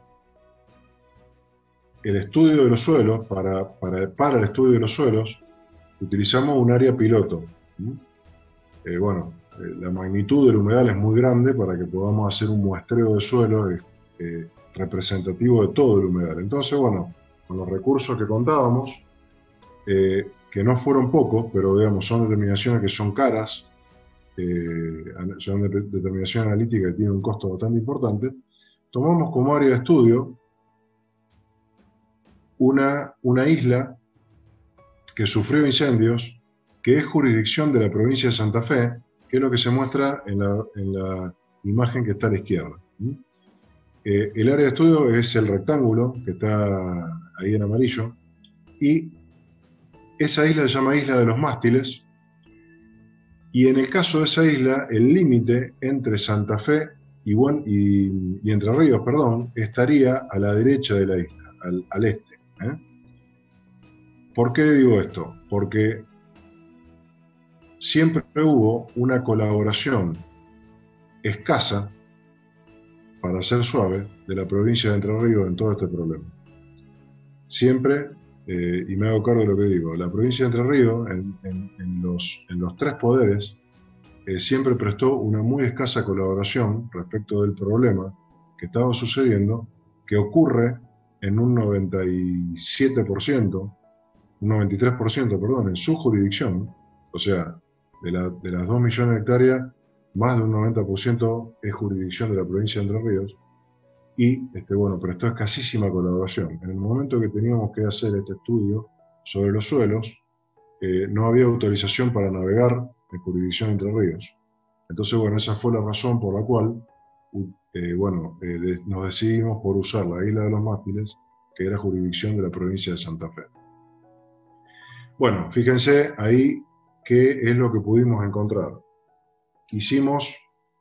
el estudio de los suelos, para, para, para el estudio de los suelos, utilizamos un área piloto. Eh, bueno, eh, la magnitud del humedal es muy grande para que podamos hacer un muestreo de suelo eh, eh, representativo de todo el humedal. Entonces, bueno, con los recursos que contábamos, eh, que no fueron pocos, pero digamos, son determinaciones que son caras, eh, son de, determinación analítica que tiene un costo bastante importante, tomamos como área de estudio una, una isla que sufrió incendios, que es jurisdicción de la provincia de Santa Fe, que es lo que se muestra en la, en la imagen que está a la izquierda. Eh, el área de estudio es el rectángulo que está ahí en amarillo, y esa isla se llama Isla de los Mástiles, y en el caso de esa isla, el límite entre Santa Fe y, buen, y, y Entre Ríos, perdón, estaría a la derecha de la isla, al, al este. ¿eh? ¿Por qué digo esto? Porque siempre hubo una colaboración escasa, para ser suave, de la provincia de Entre Ríos en todo este problema. Siempre, eh, y me hago cargo de lo que digo, la provincia de Entre Ríos, en, en, en, los, en los tres poderes, eh, siempre prestó una muy escasa colaboración respecto del problema que estaba sucediendo, que ocurre en un noventa y siete por ciento, un noventa y tres por ciento, perdón, en su jurisdicción. O sea, de, la, de las dos millones de hectáreas, más de un noventa por ciento es jurisdicción de la provincia de Entre Ríos, y este, bueno, prestó escasísima colaboración. En el momento que teníamos que hacer este estudio sobre los suelos, eh, no había autorización para navegar en jurisdicción de Entre Ríos. Entonces, bueno, esa fue la razón por la cual eh, bueno, eh, de, nos decidimos por usar la Isla de los Mástiles, que era jurisdicción de la provincia de Santa Fe. Bueno, fíjense ahí qué es lo que pudimos encontrar. Hicimos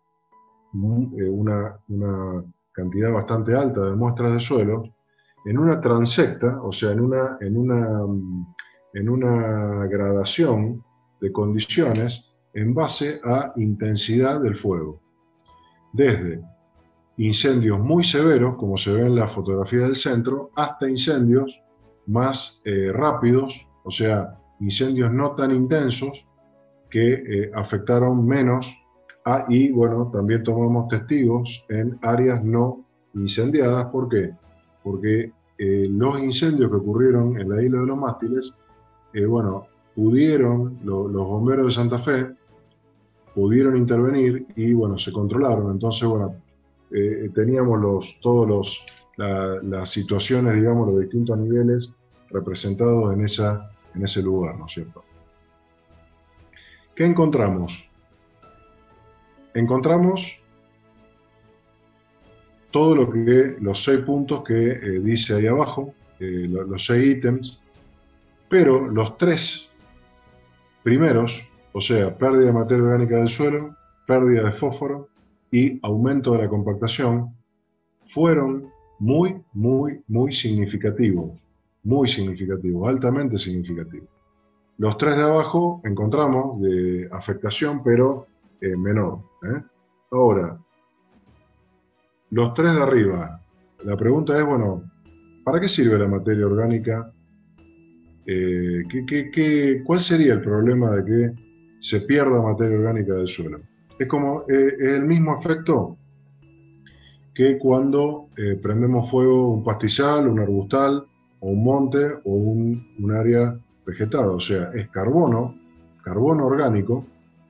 una, una cantidad bastante alta de muestras de suelos en una transecta, o sea, en una, en una, en una gradación de condiciones en base a intensidad del fuego. Desde incendios muy severos, como se ve en la fotografía del centro, hasta incendios más eh, rápidos, o sea, incendios no tan intensos, que eh, afectaron menos. Ah, y bueno, también tomamos testigos en áreas no incendiadas. ¿Por qué? Porque eh, los incendios que ocurrieron en la isla de los Mástiles, eh, bueno, pudieron, lo, los bomberos de Santa Fe pudieron intervenir y bueno, se controlaron. Entonces, bueno, eh, teníamos los, todos los, la, las situaciones, digamos, los distintos niveles representados en, esa, en ese lugar, ¿no es cierto? ¿Qué encontramos? Encontramos todo lo que, los seis puntos que eh, dice ahí abajo, eh, los, los seis ítems, pero los tres primeros, o sea, pérdida de materia orgánica del suelo, pérdida de fósforo y aumento de la compactación, fueron muy, muy, muy significativos, muy significativos, altamente significativos. Los tres de abajo encontramos de afectación, pero eh, menor. ¿eh? Ahora, los tres de arriba, la pregunta es, bueno, ¿para qué sirve la materia orgánica? Eh, ¿qué, qué, qué, ¿Cuál sería el problema de que se pierda materia orgánica del suelo? Es como eh, el mismo efecto que cuando eh, prendemos fuego un pastizal, un arbustal, o un monte, o un, un área vegetada. O sea, es carbono, carbono orgánico,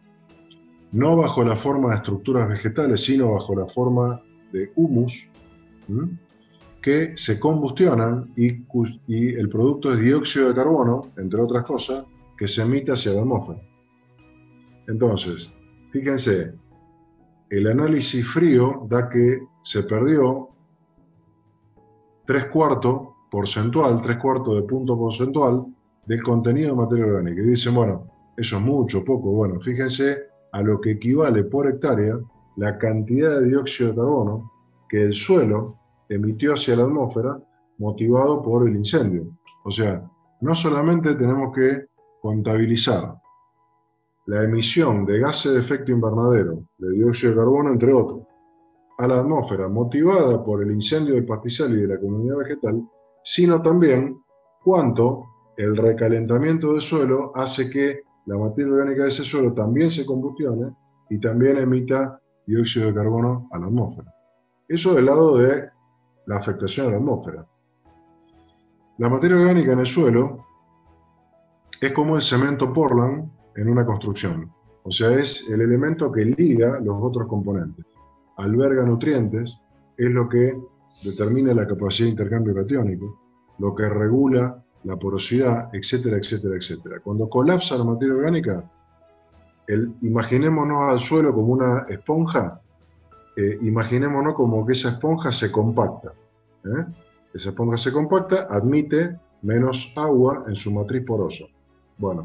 no bajo la forma de estructuras vegetales, sino bajo la forma de humus, ¿m? que se combustionan y, y el producto es dióxido de carbono, entre otras cosas, que se emite hacia la atmósfera. Entonces, fíjense, el análisis frío da que se perdió tres cuartos porcentual, tres cuartos de punto porcentual del contenido de materia orgánica. Y dicen, bueno, eso es mucho, poco. Bueno, fíjense a lo que equivale por hectárea la cantidad de dióxido de carbono que el suelo emitió hacia la atmósfera motivado por el incendio. O sea, no solamente tenemos que contabilizar la emisión de gases de efecto invernadero, de dióxido de carbono, entre otros, a la atmósfera motivada por el incendio del pastizal y de la comunidad vegetal, sino también cuánto el recalentamiento del suelo hace que la materia orgánica de ese suelo también se combustione y también emita dióxido de carbono a la atmósfera. Eso del lado de la afectación a la atmósfera. La materia orgánica en el suelo es como el cemento Portland en una construcción. O sea, es el elemento que liga los otros componentes. Alberga nutrientes, es lo que determina la capacidad de intercambio catiónico, lo que regula la porosidad, etcétera, etcétera, etcétera. Cuando colapsa la materia orgánica, el, imaginémonos al suelo como una esponja, eh, imaginémonos como que esa esponja se compacta. ¿eh? Esa esponja se compacta, admite menos agua en su matriz porosa. Bueno,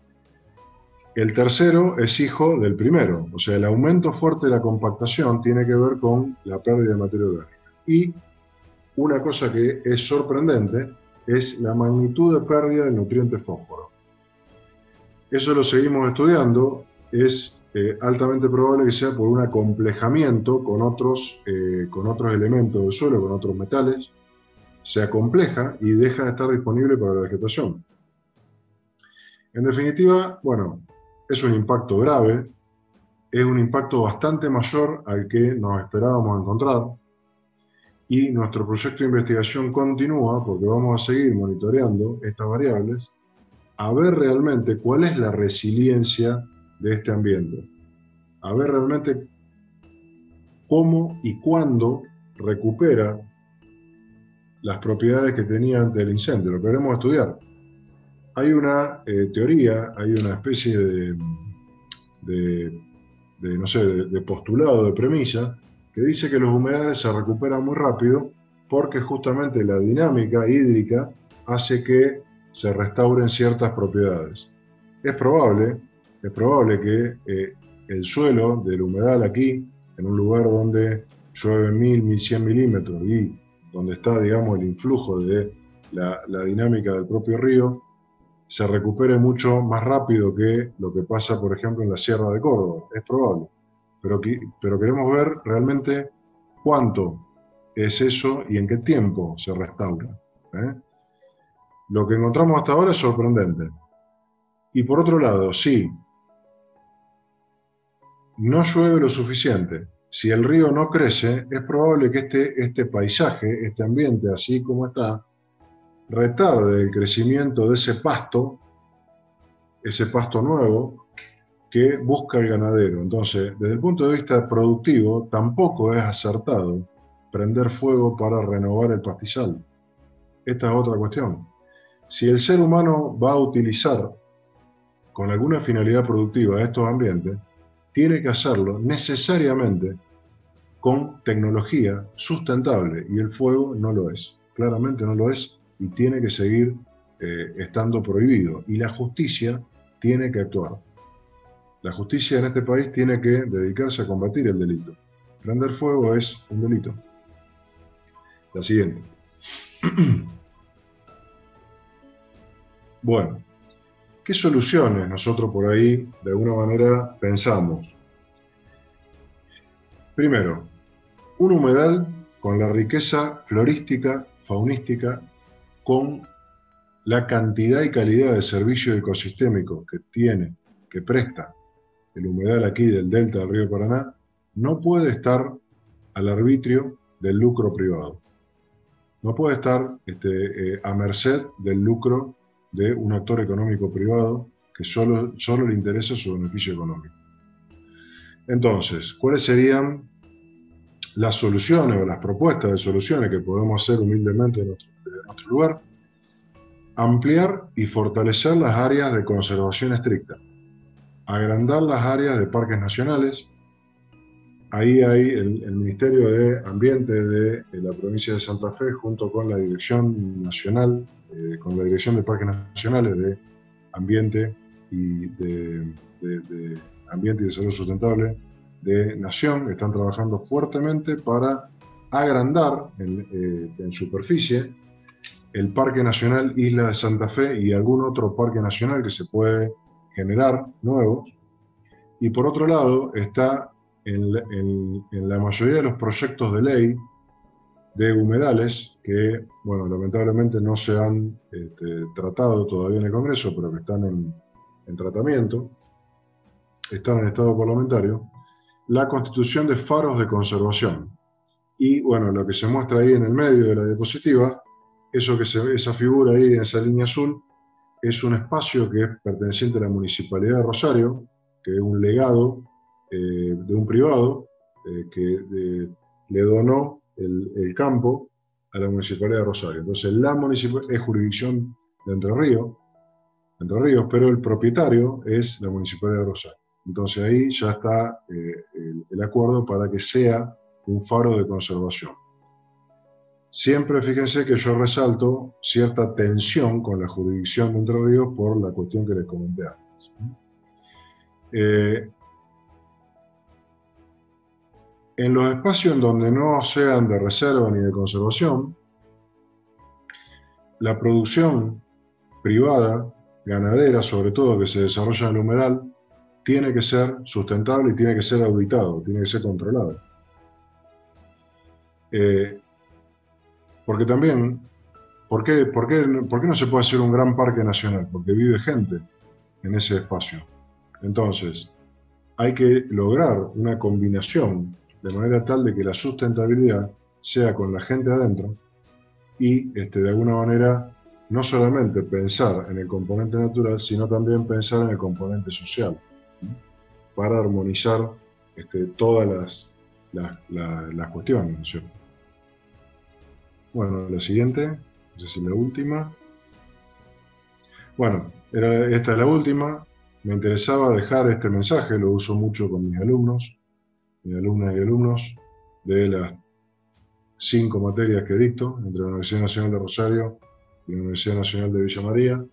el tercero es hijo del primero, o sea, el aumento fuerte de la compactación tiene que ver con la pérdida de materia orgánica. Y una cosa que es sorprendente es la magnitud de pérdida del nutriente fósforo. Eso lo seguimos estudiando, es eh, altamente probable que sea por un acomplejamiento con otros, eh, con otros elementos del suelo, con otros metales, se acompleja y deja de estar disponible para la vegetación. En definitiva, bueno, es un impacto grave, es un impacto bastante mayor al que nos esperábamos encontrar y nuestro proyecto de investigación continúa porque vamos a seguir monitoreando estas variables a ver realmente cuál es la resiliencia de este ambiente, a ver realmente cómo y cuándo recupera las propiedades que tenía antes del incendio. Lo queremos estudiar. Hay una eh, teoría, hay una especie de, de, de no sé, de, de postulado, de premisa, que dice que los humedales se recuperan muy rápido porque justamente la dinámica hídrica hace que se restauren ciertas propiedades. Es probable, es probable que eh, el suelo del humedal aquí, en un lugar donde llueve mil, mil cien milímetros y donde está, digamos, el influjo de la, la dinámica del propio río, se recupere mucho más rápido que lo que pasa, por ejemplo, en la Sierra de Córdoba. Es probable. Pero, pero queremos ver realmente cuánto es eso y en qué tiempo se restaura. ¿eh? Lo que encontramos hasta ahora es sorprendente. Y por otro lado, sí, no llueve lo suficiente. Si el río no crece, es probable que este, este paisaje, este ambiente, así como está, retarde el crecimiento de ese pasto, ese pasto nuevo que busca el ganadero. Entonces, desde el punto de vista productivo, tampoco es acertado prender fuego para renovar el pastizal. Esta es otra cuestión. Si el ser humano va a utilizar con alguna finalidad productiva estos ambientes, tiene que hacerlo necesariamente con tecnología sustentable, y el fuego no lo es, claramente no lo es, y tiene que seguir eh, estando prohibido, y la justicia tiene que actuar. La justicia en este país tiene que dedicarse a combatir el delito. Prender fuego es un delito. La siguiente. Bueno, ¿qué soluciones nosotros por ahí de alguna manera pensamos? Primero, un humedal con la riqueza florística, faunística, con la cantidad y calidad de servicios ecosistémicos que tiene, que presta el humedal aquí del delta del río Paraná, no puede estar al arbitrio del lucro privado. No puede estar este, eh, a merced del lucro de un actor económico privado que solo, solo le interesa su beneficio económico. Entonces, ¿cuáles serían las soluciones o las propuestas de soluciones que podemos hacer humildemente en nuestro, en nuestro lugar? Ampliar y fortalecer las áreas de conservación estricta, agrandar las áreas de parques nacionales. Ahí hay el, el Ministerio de Ambiente de, de la provincia de Santa Fe, junto con la Dirección Nacional, eh, con la Dirección de Parques Nacionales de Ambiente y de, de, de Ambiente y Desarrollo Sustentable de Nación, están trabajando fuertemente para agrandar en, eh, en superficie el Parque Nacional Isla de Santa Fe y algún otro parque nacional que se puede generar nuevos. Y por otro lado está en, en, en la mayoría de los proyectos de ley de humedales que, bueno, lamentablemente no se han este, tratado todavía en el Congreso, pero que están en, en tratamiento, están en estado parlamentario, la constitución de faros de conservación. Y bueno, lo que se muestra ahí en el medio de la diapositiva, eso que se ve, esa figura ahí en esa línea azul, es un espacio que es perteneciente a la Municipalidad de Rosario, que es un legado eh, de un privado eh, que de, le donó el, el campo a la Municipalidad de Rosario. Entonces la municipalidad es jurisdicción de Entre Ríos, Entre Ríos, pero el propietario es la Municipalidad de Rosario. Entonces ahí ya está eh, el, el acuerdo para que sea un faro de conservación. Siempre fíjense que yo resalto cierta tensión con la jurisdicción de Entre Ríos por la cuestión que les comenté antes. Eh, en los espacios en donde no sean de reserva ni de conservación, la producción privada, ganadera sobre todo, que se desarrolla en el humedal, tiene que ser sustentable y tiene que ser auditado, tiene que ser controlado. Eh, porque también, ¿por qué, por qué, ¿por qué no se puede hacer un gran parque nacional? Porque vive gente en ese espacio. Entonces, hay que lograr una combinación de manera tal de que la sustentabilidad sea con la gente adentro y este, de alguna manera no solamente pensar en el componente natural, sino también pensar en el componente social, ¿sí? Para armonizar este, todas las, las, las, las cuestiones, ¿no es cierto? Bueno, la siguiente, no sé si la última. Bueno, era, esta es la última. Me interesaba dejar este mensaje, lo uso mucho con mis alumnos, mis alumnas y alumnos, de las cinco materias que dicto entre la Universidad Nacional de Rosario y la Universidad Nacional de Villa María.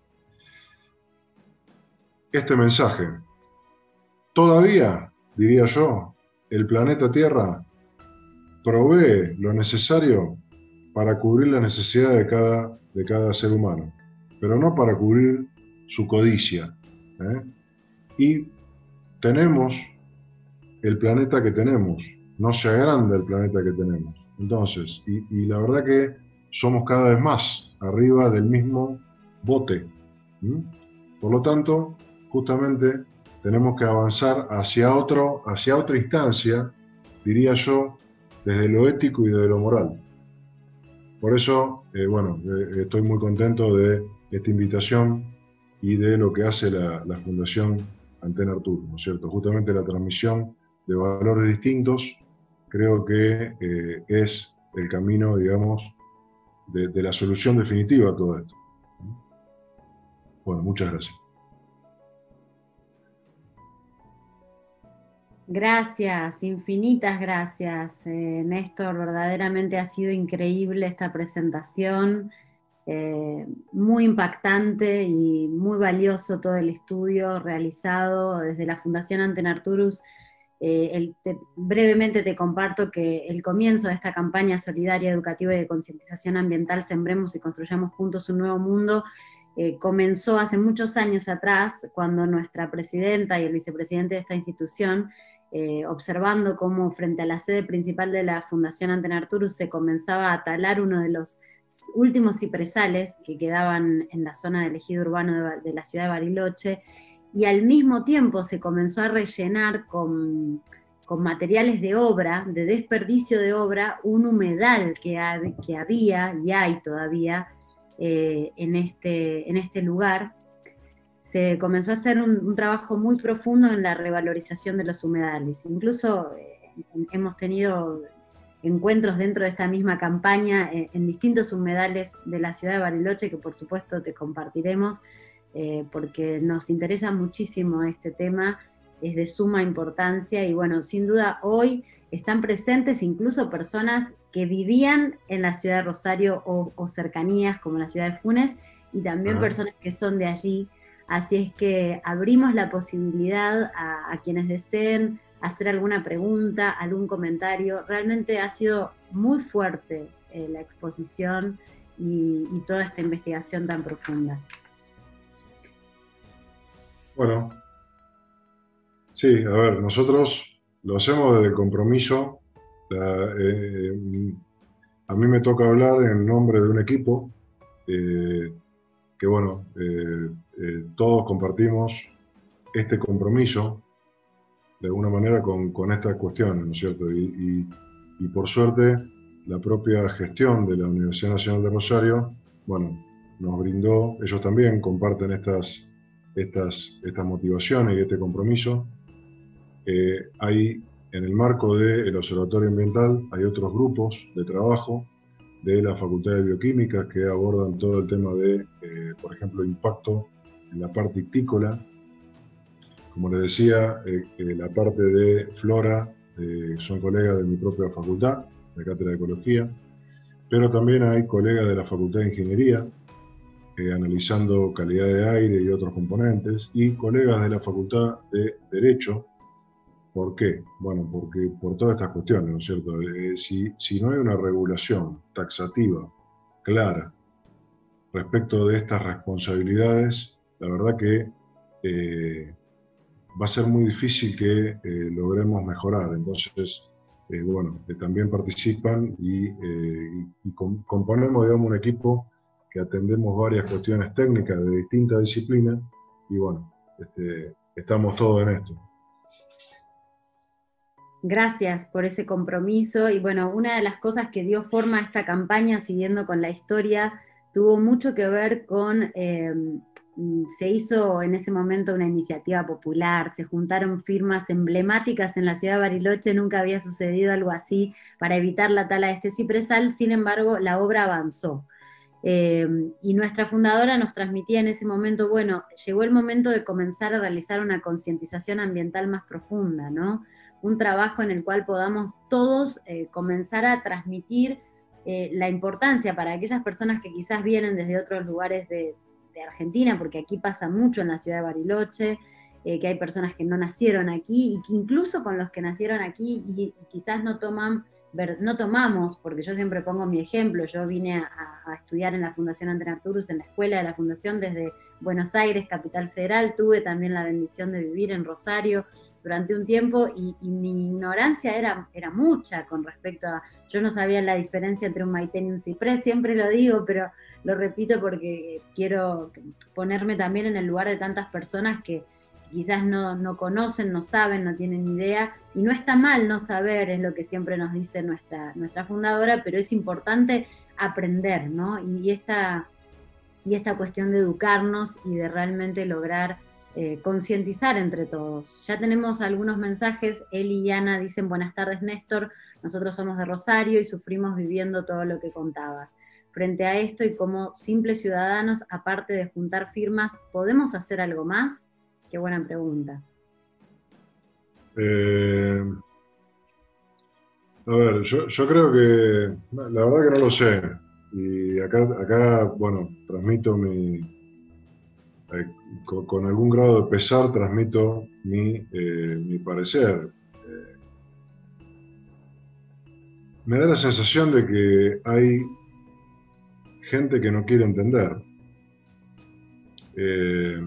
Este mensaje: todavía, diría yo, el planeta Tierra provee lo necesario para cubrir la necesidad de cada, de cada ser humano, pero no para cubrir su codicia, ¿eh? Y tenemos el planeta que tenemos, no se agranda el planeta que tenemos. Entonces, y, y la verdad que somos cada vez más arriba del mismo bote. ¿Mm? Por lo tanto, justamente tenemos que avanzar hacia, otro, hacia otra instancia, diría yo, desde lo ético y de lo moral. Por eso, eh, bueno, eh, estoy muy contento de esta invitación y de lo que hace la, la Fundación Antena Arturo, ¿no es cierto? Justamente la transmisión de valores distintos, creo que eh, es el camino, digamos, de, de la solución definitiva a todo esto. Bueno, muchas gracias. Gracias, infinitas gracias, eh, Néstor. Verdaderamente ha sido increíble esta presentación, eh, muy impactante y muy valioso todo el estudio realizado desde la Fundación Antena Arturus. Eh, el, te, brevemente te comparto que el comienzo de esta campaña solidaria, educativa y de concientización ambiental, Sembremos y Construyamos Juntos un Nuevo Mundo, eh, comenzó hace muchos años atrás, cuando nuestra presidenta y el vicepresidente de esta institución, eh, observando cómo frente a la sede principal de la Fundación Antena Arturus se comenzaba a talar uno de los últimos cipresales que quedaban en la zona del ejido urbano de, de la ciudad de Bariloche, y al mismo tiempo se comenzó a rellenar con, con materiales de obra, de desperdicio de obra, un humedal que, ha, que había y hay todavía eh, en, este, en este lugar. Se comenzó a hacer un, un trabajo muy profundo en la revalorización de los humedales. Incluso eh, hemos tenido encuentros dentro de esta misma campaña en, en distintos humedales de la ciudad de Bariloche, que por supuesto te compartiremos, Eh, porque nos interesa muchísimo este tema, es de suma importancia, y bueno, sin duda hoy están presentes incluso personas que vivían en la ciudad de Rosario o, o cercanías, como la ciudad de Funes, y también uh-huh. personas que son de allí, así es que abrimos la posibilidad a, a quienes deseen hacer alguna pregunta, algún comentario. Realmente ha sido muy fuerte eh, la exposición y, y toda esta investigación tan profunda. Bueno, sí, a ver, nosotros lo hacemos desde el compromiso. La, eh, a mí me toca hablar en nombre de un equipo eh, que, bueno, eh, eh, todos compartimos este compromiso de alguna manera con, con estas cuestiones, ¿no es cierto? Y, y, y por suerte, la propia gestión de la Universidad Nacional de Rosario, bueno, nos brindó, ellos también comparten estas Estas, estas motivaciones y este compromiso. Eh, hay, en el marco del Observatorio Ambiental, hay otros grupos de trabajo de la Facultad de Bioquímica que abordan todo el tema de, eh, por ejemplo, impacto en la parte ictícola. Como les decía, eh, eh, la parte de flora, eh, son colegas de mi propia facultad, de Cátedra de Ecología, pero también hay colegas de la Facultad de Ingeniería, Eh, analizando calidad de aire y otros componentes, y colegas de la Facultad de Derecho. ¿Por qué? Bueno, porque por todas estas cuestiones, ¿no es cierto? Eh, si, si no hay una regulación taxativa, clara, respecto de estas responsabilidades, la verdad que eh, va a ser muy difícil que eh, logremos mejorar. Entonces, eh, bueno, eh, también participan y, eh, y, y com componemos, digamos, un equipo que atendemos varias cuestiones técnicas de distintas disciplinas, y bueno, este, estamos todos en esto. Gracias por ese compromiso, y bueno, una de las cosas que dio forma a esta campaña, siguiendo con la historia, tuvo mucho que ver con, eh, se hizo en ese momento una iniciativa popular, se juntaron firmas emblemáticas en la ciudad de Bariloche, nunca había sucedido algo así, para evitar la tala de este cipresal. Sin embargo, la obra avanzó. Eh, y nuestra fundadora nos transmitía en ese momento, bueno, llegó el momento de comenzar a realizar una concientización ambiental más profunda, ¿no? Un trabajo en el cual podamos todos eh, comenzar a transmitir eh, la importancia para aquellas personas que quizás vienen desde otros lugares de, de Argentina, porque aquí pasa mucho en la ciudad de Bariloche, eh, que hay personas que no nacieron aquí, y que incluso con los que nacieron aquí y, y quizás no toman no tomamos, porque yo siempre pongo mi ejemplo, yo vine a, a estudiar en la Fundación Antena Arturus, en la escuela de la Fundación desde Buenos Aires, Capital Federal, tuve también la bendición de vivir en Rosario durante un tiempo, y, y mi ignorancia era, era mucha con respecto a, yo no sabía la diferencia entre un maitén y un ciprés, siempre lo digo, pero lo repito porque quiero ponerme también en el lugar de tantas personas que quizás no, no conocen, no saben, no tienen idea, y no está mal no saber, es lo que siempre nos dice nuestra, nuestra fundadora, pero es importante aprender, ¿no? Y esta, y esta cuestión de educarnos y de realmente lograr eh, concientizar entre todos. Ya tenemos algunos mensajes. Eli y Ana dicen: buenas tardes, Néstor, nosotros somos de Rosario y sufrimos viviendo todo lo que contabas. Frente a esto y como simples ciudadanos, aparte de juntar firmas, ¿podemos hacer algo más? Qué buena pregunta. Eh, a ver, yo, yo creo que, la verdad que no lo sé. Y acá, acá bueno, transmito mi, eh, con, con algún grado de pesar, transmito mi, eh, mi parecer. Eh, me da la sensación de que hay gente que no quiere entender. Eh,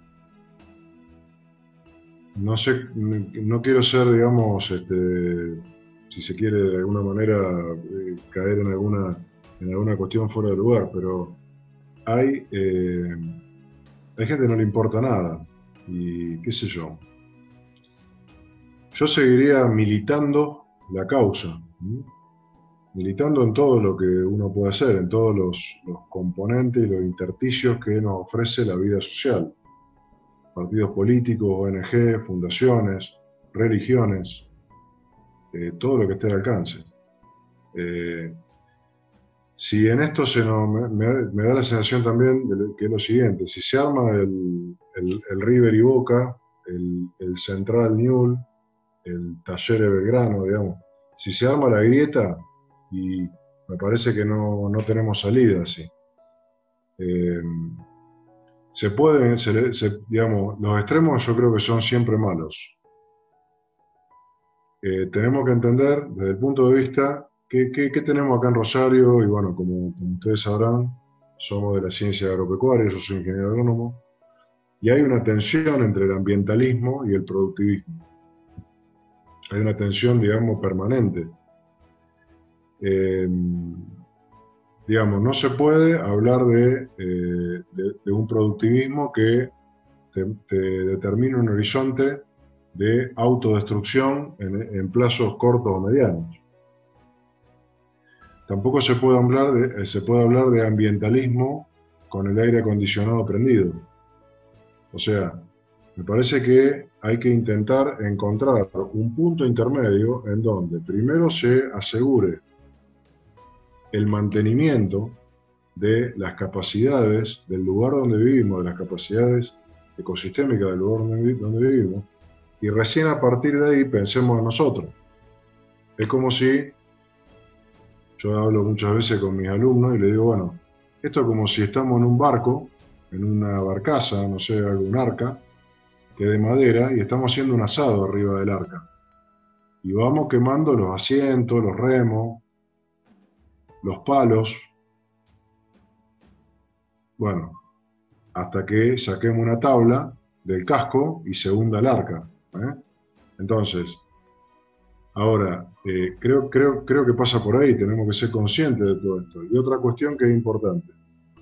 no sé, no quiero ser, digamos, este, si se quiere de alguna manera eh, caer en alguna, en alguna cuestión fuera de lugar, pero hay, eh, hay gente que no le importa nada, y qué sé yo. Yo seguiría militando la causa, ¿sí? Militando en todo lo que uno puede hacer, en todos los, los componentes y los intersticios que nos ofrece la vida social. Partidos políticos, O N G, fundaciones, religiones, eh, todo lo que esté al alcance. Eh, si en esto se nos, me, me, me da la sensación también de que es lo siguiente: si se arma el, el, el River y Boca, el, el Central Newell, el Talleres Belgrano, digamos, si se arma la grieta, y me parece que no, no tenemos salida así. Eh, se pueden, se, se, digamos, los extremos yo creo que son siempre malos. Eh, tenemos que entender desde el punto de vista que, que, que tenemos acá en Rosario, y bueno, como, como ustedes sabrán, somos de la ciencia agropecuaria, yo soy ingeniero agrónomo, y hay una tensión entre el ambientalismo y el productivismo. Hay una tensión, digamos, permanente. Eh, digamos, no se puede hablar de, eh, de, de un productivismo que te, te determine un horizonte de autodestrucción en, en plazos cortos o medianos. Tampoco se puede hablar de, se puede hablar de ambientalismo con el aire acondicionado prendido. O sea, me parece que hay que intentar encontrar un punto intermedio en donde primero se asegure el mantenimiento de las capacidades del lugar donde vivimos, de las capacidades ecosistémicas del lugar donde, donde vivimos, y recién a partir de ahí pensemos en nosotros. Es como si, yo hablo muchas veces con mis alumnos y les digo, bueno, esto es como si estamos en un barco, en una barcaza, no sé, algún arca, que es de madera, y estamos haciendo un asado arriba del arca. Y vamos quemando los asientos, los remos, los palos. Bueno, hasta que saquemos una tabla del casco y se hunda el arca, ¿eh? Entonces, ahora, eh, creo, creo, creo que pasa por ahí, tenemos que ser conscientes de todo esto. Y otra cuestión que es importante.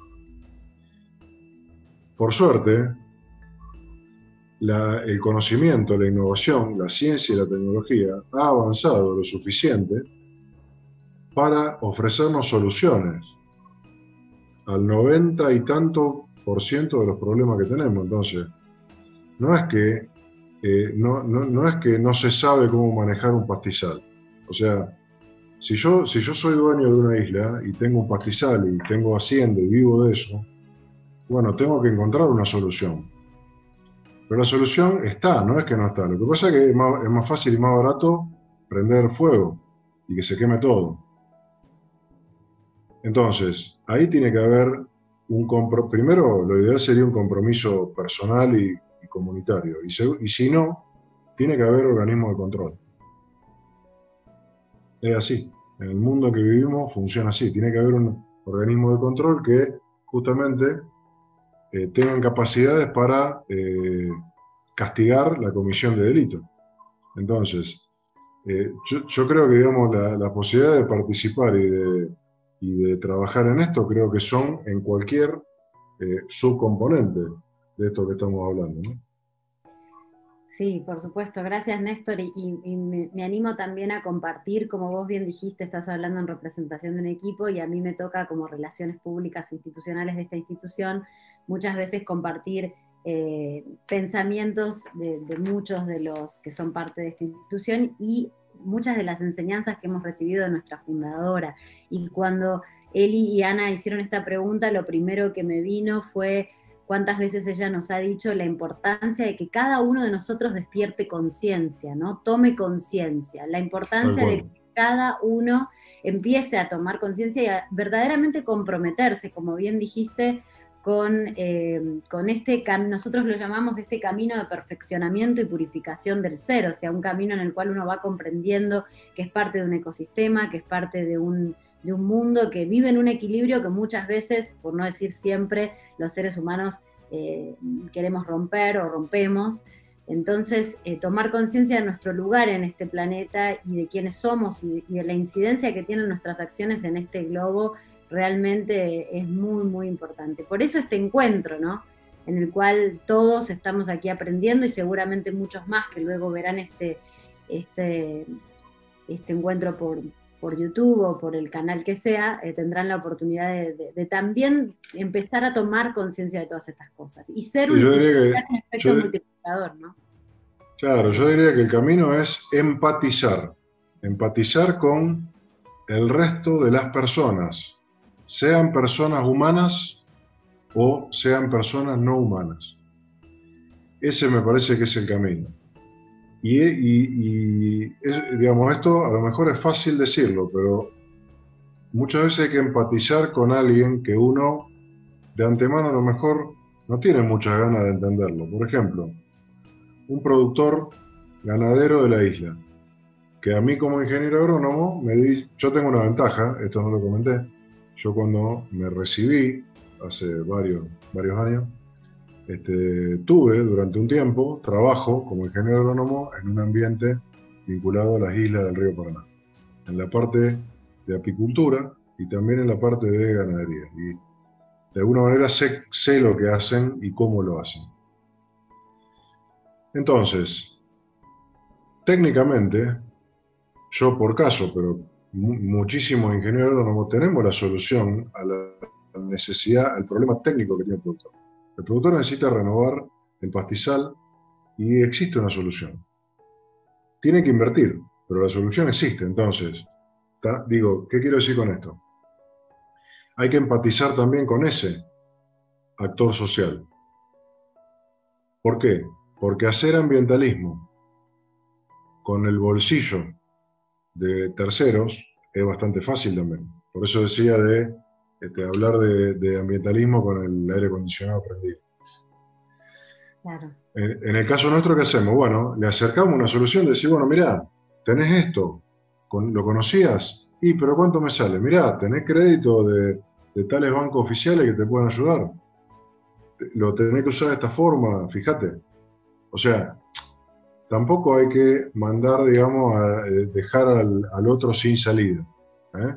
Por suerte, la, el conocimiento, la innovación, la ciencia y la tecnología ha avanzado lo suficiente para ofrecernos soluciones al noventa y tanto por ciento de los problemas que tenemos. Entonces, no es que eh, no, no, no es que no se sabe cómo manejar un pastizal. O sea, si yo, si yo soy dueño de una isla y tengo un pastizal y tengo hacienda y vivo de eso, bueno, tengo que encontrar una solución. Pero la solución está, no es que no está. Lo que pasa es que es más, es más fácil y más barato prender fuego y que se queme todo. Entonces, ahí tiene que haber un compromiso. Primero, lo ideal sería un compromiso personal y, y comunitario. Y, se, y si no, tiene que haber organismos de control. Es así. En el mundo en que vivimos funciona así. Tiene que haber un organismo de control que justamente eh, tengan capacidades para eh, castigar la comisión de delitos. Entonces, eh, yo, yo creo que, digamos, la, la posibilidad de participar y de, y de trabajar en esto, creo que son en cualquier eh, subcomponente de esto que estamos hablando, ¿no? Sí, por supuesto. Gracias, Néstor. Y, y- y me, me animo también a compartir, como vos bien dijiste, estás hablando en representación de un equipo y a mí me toca como relaciones públicas e institucionales de esta institución, muchas veces compartir eh, pensamientos de, de muchos de los que son parte de esta institución y muchas de las enseñanzas que hemos recibido de nuestra fundadora. Y cuando Eli y Ana hicieron esta pregunta, lo primero que me vino fue cuántas veces ella nos ha dicho la importancia de que cada uno de nosotros despierte conciencia, ¿no? Tome conciencia, la Tal importancia de cual. que cada uno empiece a tomar conciencia y a verdaderamente comprometerse, como bien dijiste, con, eh, con este camino, nosotros lo llamamos este camino de perfeccionamiento y purificación del ser, o sea, un camino en el cual uno va comprendiendo que es parte de un ecosistema, que es parte de un, de un mundo que vive en un equilibrio que muchas veces, por no decir siempre, los seres humanos eh, queremos romper o rompemos. Entonces, eh, tomar conciencia de nuestro lugar en este planeta y de quiénes somos y, y de la incidencia que tienen nuestras acciones en este globo realmente es muy, muy importante. Por eso este encuentro, ¿no? En el cual todos estamos aquí aprendiendo y seguramente muchos más que luego verán este, este, este encuentro por, por YouTube o por el canal que sea, eh, tendrán la oportunidad de, de, de también empezar a tomar conciencia de todas estas cosas y ser Sí, un, yo y diría generar que, un efecto yo, multiplicador, ¿no? claro, yo diría que el camino es empatizar, empatizar con el resto de las personas, sean personas humanas o sean personas no humanas. Ese me parece que es el camino. Y, y- y es- digamos, esto a lo mejor es fácil decirlo, pero muchas veces hay que empatizar con alguien que uno de antemano a lo mejor no tiene muchas ganas de entenderlo. Por ejemplo, un productor ganadero de la isla, que a mí como ingeniero agrónomo me dice, yo tengo una ventaja, esto no lo comenté, yo cuando me recibí hace varios, varios años, este, tuve durante un tiempo trabajo como ingeniero agrónomo en un ambiente vinculado a las islas del río Paraná, en la parte de apicultura y también en la parte de ganadería. Y de alguna manera sé, sé lo que hacen y cómo lo hacen. Entonces, técnicamente, yo por caso, pero mu muchísimos ingenieros agrónomos tenemos la solución a la necesidad, al problema técnico que tiene el productor. El productor necesita renovar el pastizal y existe una solución. Tiene que invertir, pero la solución existe. Entonces, ¿tá? Digo, ¿qué quiero decir con esto? Hay que empatizar también con ese actor social. ¿Por qué? Porque hacer ambientalismo con el bolsillo de terceros es bastante fácil también. Por eso decía de este, hablar de, de ambientalismo con el aire acondicionado prendido. Claro. En, en el caso nuestro, ¿qué hacemos? Bueno, le acercamos una solución de decir, bueno, mirá, tenés esto, con, ¿lo conocías? Y, pero ¿cuánto me sale? Mirá, tenés crédito de, de tales bancos oficiales que te pueden ayudar. Lo tenés que usar de esta forma, fíjate. O sea, tampoco hay que mandar, digamos, a eh, dejar al, al otro sin salida. ¿eh?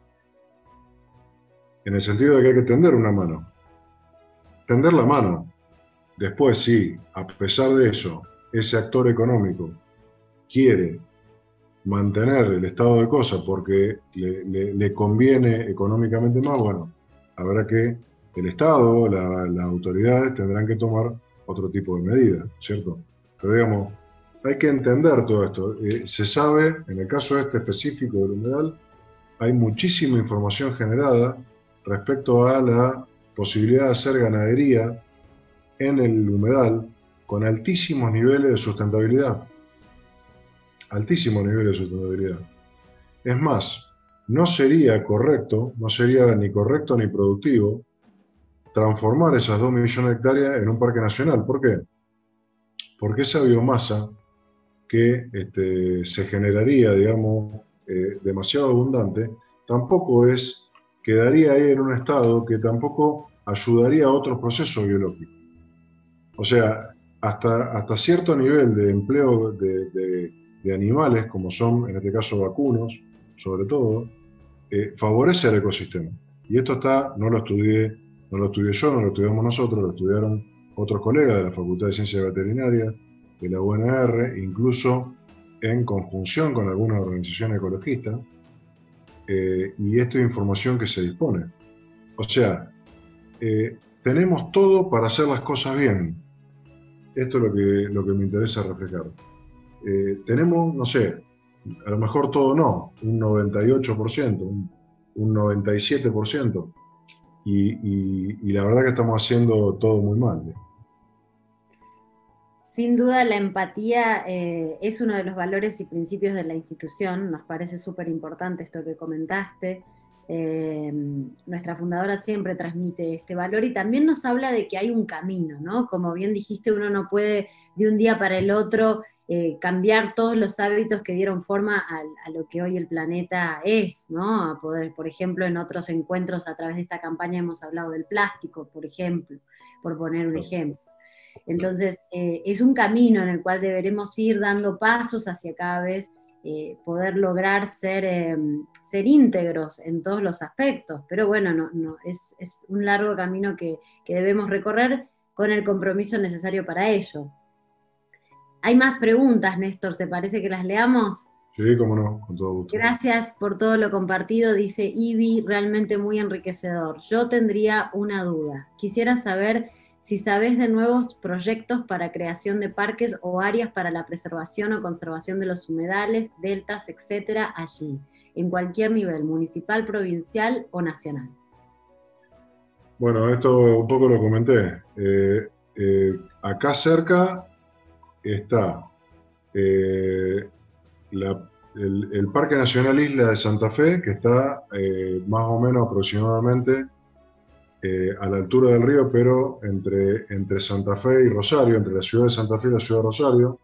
En el sentido de que hay que tender una mano. Tender la mano. Después, sí, a pesar de eso, ese actor económico quiere mantener el estado de cosas porque le, le, le conviene económicamente más, bueno, habrá que el Estado, la, las autoridades tendrán que tomar otro tipo de medidas, ¿cierto? Pero digamos, hay que entender todo esto. Eh, se sabe, en el caso este específico del humedal, hay muchísima información generada respecto a la posibilidad de hacer ganadería en el humedal con altísimos niveles de sustentabilidad. Altísimos niveles de sustentabilidad. Es más, no sería correcto, no sería ni correcto ni productivo transformar esas dos millones de hectáreas en un parque nacional. ¿Por qué? Porque esa biomasa que este, se generaría, digamos, eh, demasiado abundante, tampoco es, quedaría ahí en un estado que tampoco ayudaría a otros procesos biológicos. O sea, hasta, hasta cierto nivel de empleo de, de, de animales, como son en este caso vacunos, sobre todo, eh, favorece al ecosistema. Y esto está, no lo estudié, no lo estudié yo, no lo estudiamos nosotros, lo estudiaron otros colegas de la Facultad de Ciencias Veterinarias de la U N R, incluso en conjunción con algunas organizaciones ecologistas, eh, y esto es información que se dispone. O sea, eh, tenemos todo para hacer las cosas bien. Esto es lo que, lo que me interesa reflejar. Eh, tenemos, no sé, a lo mejor todo no, un noventa y ocho por ciento, un, un noventa y siete por ciento, y, y, y la verdad que estamos haciendo todo muy mal. Sin duda la empatía eh, es uno de los valores y principios de la institución, nos parece súper importante esto que comentaste. Eh, nuestra fundadora siempre transmite este valor y también nos habla de que hay un camino, ¿no? Como bien dijiste, uno no puede de un día para el otro eh, cambiar todos los hábitos que dieron forma a, a lo que hoy el planeta es, ¿no? A poder, por ejemplo, en otros encuentros a través de esta campaña hemos hablado del plástico, por ejemplo, por poner un ejemplo. Entonces, eh, es un camino en el cual deberemos ir dando pasos hacia cada vez eh, poder lograr ser, eh, ser íntegros en todos los aspectos. Pero bueno, no, no, es, es un largo camino que, que debemos recorrer con el compromiso necesario para ello. Hay más preguntas, Néstor, ¿te parece que las leamos? Sí, cómo no, con todo gusto. Gracias por todo lo compartido, dice Ivy, realmente muy enriquecedor. Yo tendría una duda. Quisiera saber si sabés de nuevos proyectos para creación de parques o áreas para la preservación o conservación de los humedales, deltas, etcétera, allí, en cualquier nivel, municipal, provincial o nacional. Bueno, esto un poco lo comenté. Eh, eh, acá cerca está eh, la, el, el Parque Nacional Isla de Santa Fe, que está eh, más o menos aproximadamente Eh, a la altura del río, pero entre, entre Santa Fe y Rosario, entre la ciudad de Santa Fe y la ciudad de Rosario,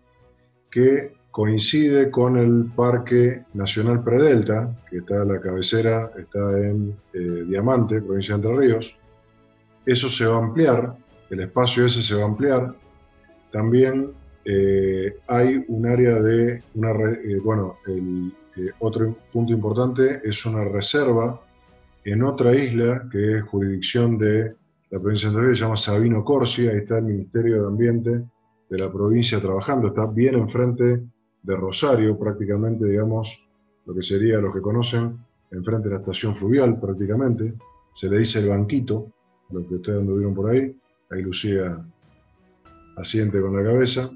que coincide con el Parque Nacional Predelta, que está a la cabecera, está en eh, Diamante, provincia de Entre Ríos. Eso se va a ampliar, el espacio ese se va a ampliar. También eh, hay un área de, una, eh, bueno, el, eh, otro punto importante es una reserva en otra isla que es jurisdicción de la provincia de Santa Fe, se llama Sabino Corsi. Ahí está el Ministerio de Ambiente de la provincia trabajando, está bien enfrente de Rosario, prácticamente, digamos, lo que sería, los que conocen, enfrente de la estación fluvial, prácticamente. Se le dice el banquito, lo que ustedes anduvieron por ahí. Ahí Lucía asiente con la cabeza.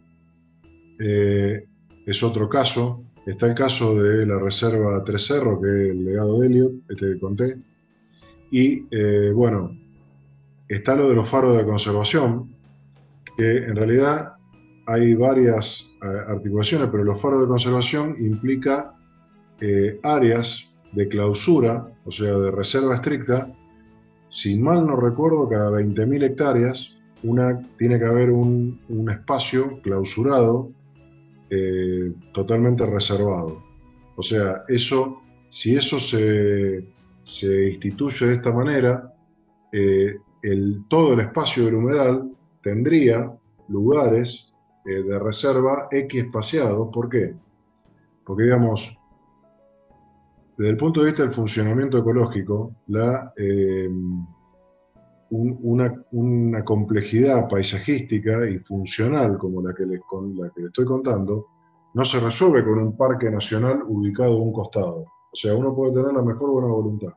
Eh, es otro caso. Está el caso de la Reserva Tres Cerros, que es el legado de Elliot, este que conté. Y eh, bueno, está lo de los faros de conservación, que en realidad hay varias eh, articulaciones, pero los faros de conservación implica eh, áreas de clausura, o sea, de reserva estricta. Si mal no recuerdo, cada veinte mil hectáreas una, tiene que haber un, un espacio clausurado Eh, totalmente reservado. O sea, eso, si eso se, se instituye de esta manera, eh, el, todo el espacio del humedal tendría lugares eh, de reserva equiespaciados. ¿Por qué? Porque, digamos, desde el punto de vista del funcionamiento ecológico, la, eh, un, una, una complejidad paisajística y funcional como la que, les, con la que les estoy contando, no se resuelve con un parque nacional ubicado a un costado. O sea, uno puede tener la mejor buena voluntad,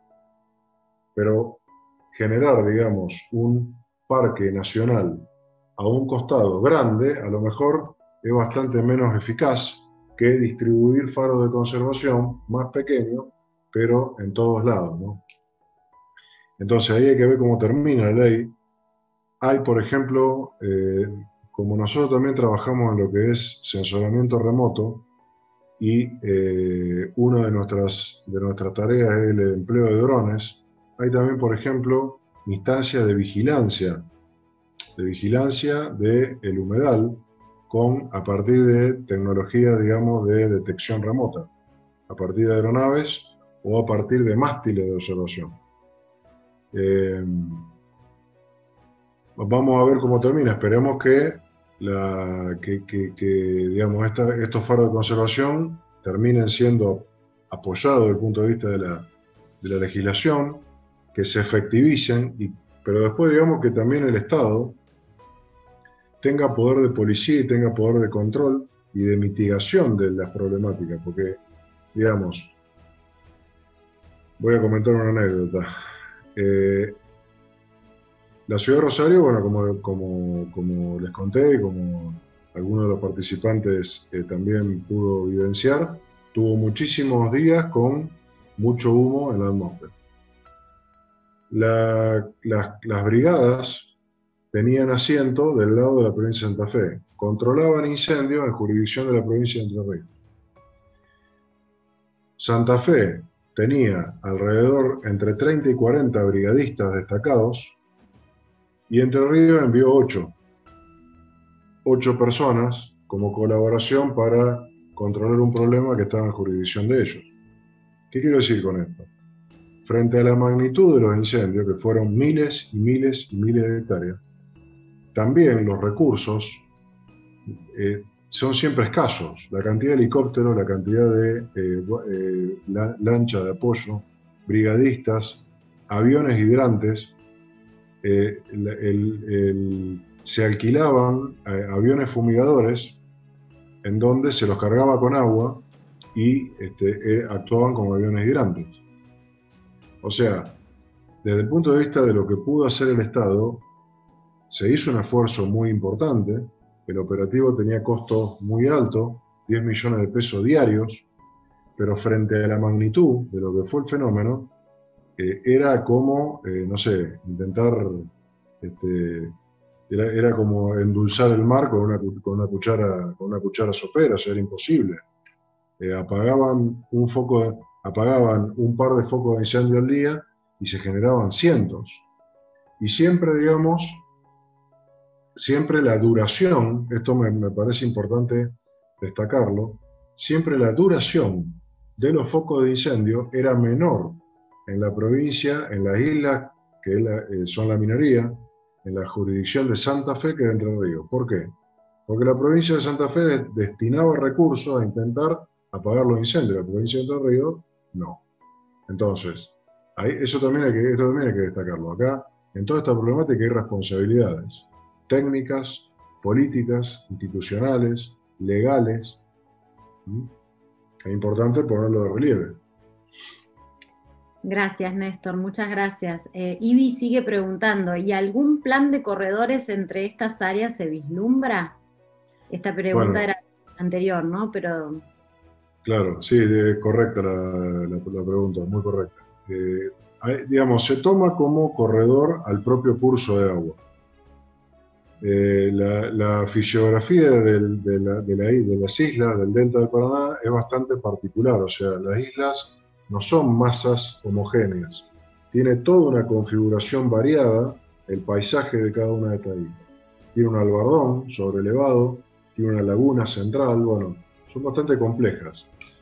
pero generar, digamos, un parque nacional a un costado grande, a lo mejor es bastante menos eficaz que distribuir faros de conservación más pequeños, pero en todos lados, ¿no? Entonces ahí hay que ver cómo termina la ley. Hay, por ejemplo, eh, como nosotros también trabajamos en lo que es sensoramiento remoto, y eh, una de nuestras, de nuestras tareas es el empleo de drones, hay también, por ejemplo, instancias de vigilancia, de vigilancia del humedal, con, a partir de tecnología, digamos, de detección remota, a partir de aeronaves o a partir de mástiles de observación. Eh, vamos a ver cómo termina. Esperemos que, la, que, que, que digamos, esta, estos faros de conservación terminen siendo apoyados desde el punto de vista de la, de la legislación, que se efectivicen, y, pero después digamos que también el Estado tenga poder de policía y tenga poder de control y de mitigación de las problemáticas, porque, digamos, voy a comentar una anécdota. Eh, la ciudad de Rosario, bueno, como, como, como les conté y como algunos de los participantes eh, también pudo evidenciar, tuvo muchísimos días con mucho humo en la atmósfera. La, las, las brigadas tenían asiento del lado de la provincia de Santa Fe, controlaban incendios en jurisdicción de la provincia de Entre Ríos. Santa Fe tenía alrededor entre treinta y cuarenta brigadistas destacados y Entre Ríos envió ocho, ocho personas como colaboración para controlar un problema que estaba en jurisdicción de ellos. ¿Qué quiero decir con esto? Frente a la magnitud de los incendios, que fueron miles y miles y miles de hectáreas, también los recursos eh, son siempre escasos. La cantidad de helicópteros, la cantidad de eh, eh, la, lancha de apoyo, brigadistas, aviones hidrantes, eh, el, el, el, se alquilaban eh, aviones fumigadores en donde se los cargaba con agua y este, eh, actuaban como aviones hidrantes. O sea, desde el punto de vista de lo que pudo hacer el Estado, se hizo un esfuerzo muy importante. El operativo tenía costos muy altos, diez millones de pesos diarios, pero frente a la magnitud de lo que fue el fenómeno, eh, era como, eh, no sé, intentar, este, era, era como endulzar el mar con una, con una, cuchara, con una cuchara sopera, o sea, era imposible. Eh, apagaban, un foco, apagaban un par de focos de incendio al día y se generaban cientos. Y siempre, digamos, siempre la duración, esto me, me parece importante destacarlo, siempre la duración de los focos de incendio era menor en la provincia, en las islas, que la, eh, son la minería, en la jurisdicción de Santa Fe que de Entre Ríos. ¿Por qué? Porque la provincia de Santa Fe de, destinaba recursos a intentar apagar los incendios, la provincia de Entre Ríos no. Entonces, ahí, eso también hay que, esto también hay que destacarlo. Acá, en toda esta problemática hay responsabilidades técnicas, políticas, institucionales, legales. ¿Mm? Es importante ponerlo de relieve. Gracias, Néstor, muchas gracias. Eh, Ibi sigue preguntando, ¿y algún plan de corredores entre estas áreas se vislumbra? Esta pregunta bueno, era anterior, ¿no? Pero... Claro, sí, de, correcta la, la, la pregunta, muy correcta. Eh, hay, digamos, se toma como corredor al propio curso de agua. Eh, la, la fisiografía del, de, la, de, la, de las islas del delta del Paraná es bastante particular, o sea, las islas no son masas homogéneas, tiene toda una configuración variada el paisaje de cada una de estas islas. Tiene un albardón sobrelevado, tiene una laguna central, bueno, son bastante complejas.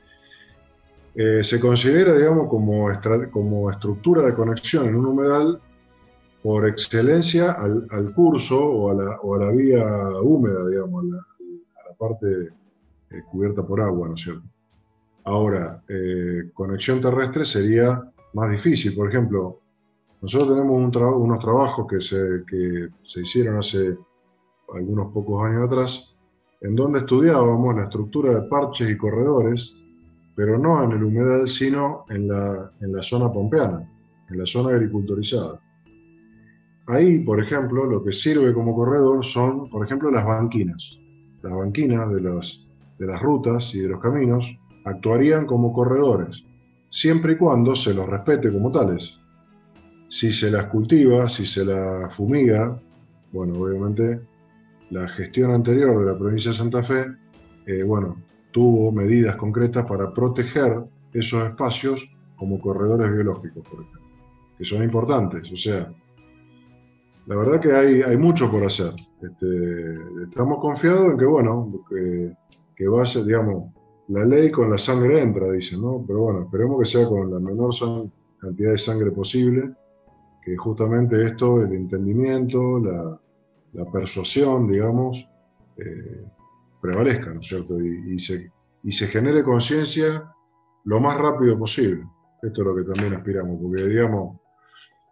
Eh, se considera, digamos, como, como estructura de conexión en un humedal por excelencia al, al curso o a, la, o a la vía húmeda, digamos, a la, a la parte eh, cubierta por agua, ¿no es cierto? Ahora, eh, conexión terrestre sería más difícil. Por ejemplo, nosotros tenemos un tra unos trabajos que se, que se hicieron hace algunos pocos años atrás, en donde estudiábamos la estructura de parches y corredores, pero no en el humedal, sino en la, en la zona pampeana, en la zona agricultorizada. Ahí, por ejemplo, lo que sirve como corredor son, por ejemplo, las banquinas. Las banquinas de, los, de las rutas y de los caminos actuarían como corredores, siempre y cuando se los respete como tales. Si se las cultiva, si se las fumiga, bueno, obviamente la gestión anterior de la provincia de Santa Fe, eh, bueno, tuvo medidas concretas para proteger esos espacios como corredores biológicos, por ejemplo, que son importantes, o sea, la verdad que hay, hay mucho por hacer. Este, estamos confiados en que, bueno, que, que vaya, digamos, la ley con la sangre entra, dicen, ¿no? Pero bueno, esperemos que sea con la menor cantidad de sangre posible, que justamente esto, el entendimiento, la, la persuasión, digamos, eh, prevalezca, ¿no es cierto? Y, y, se, y se genere conciencia lo más rápido posible. Esto es lo que también aspiramos, porque, digamos,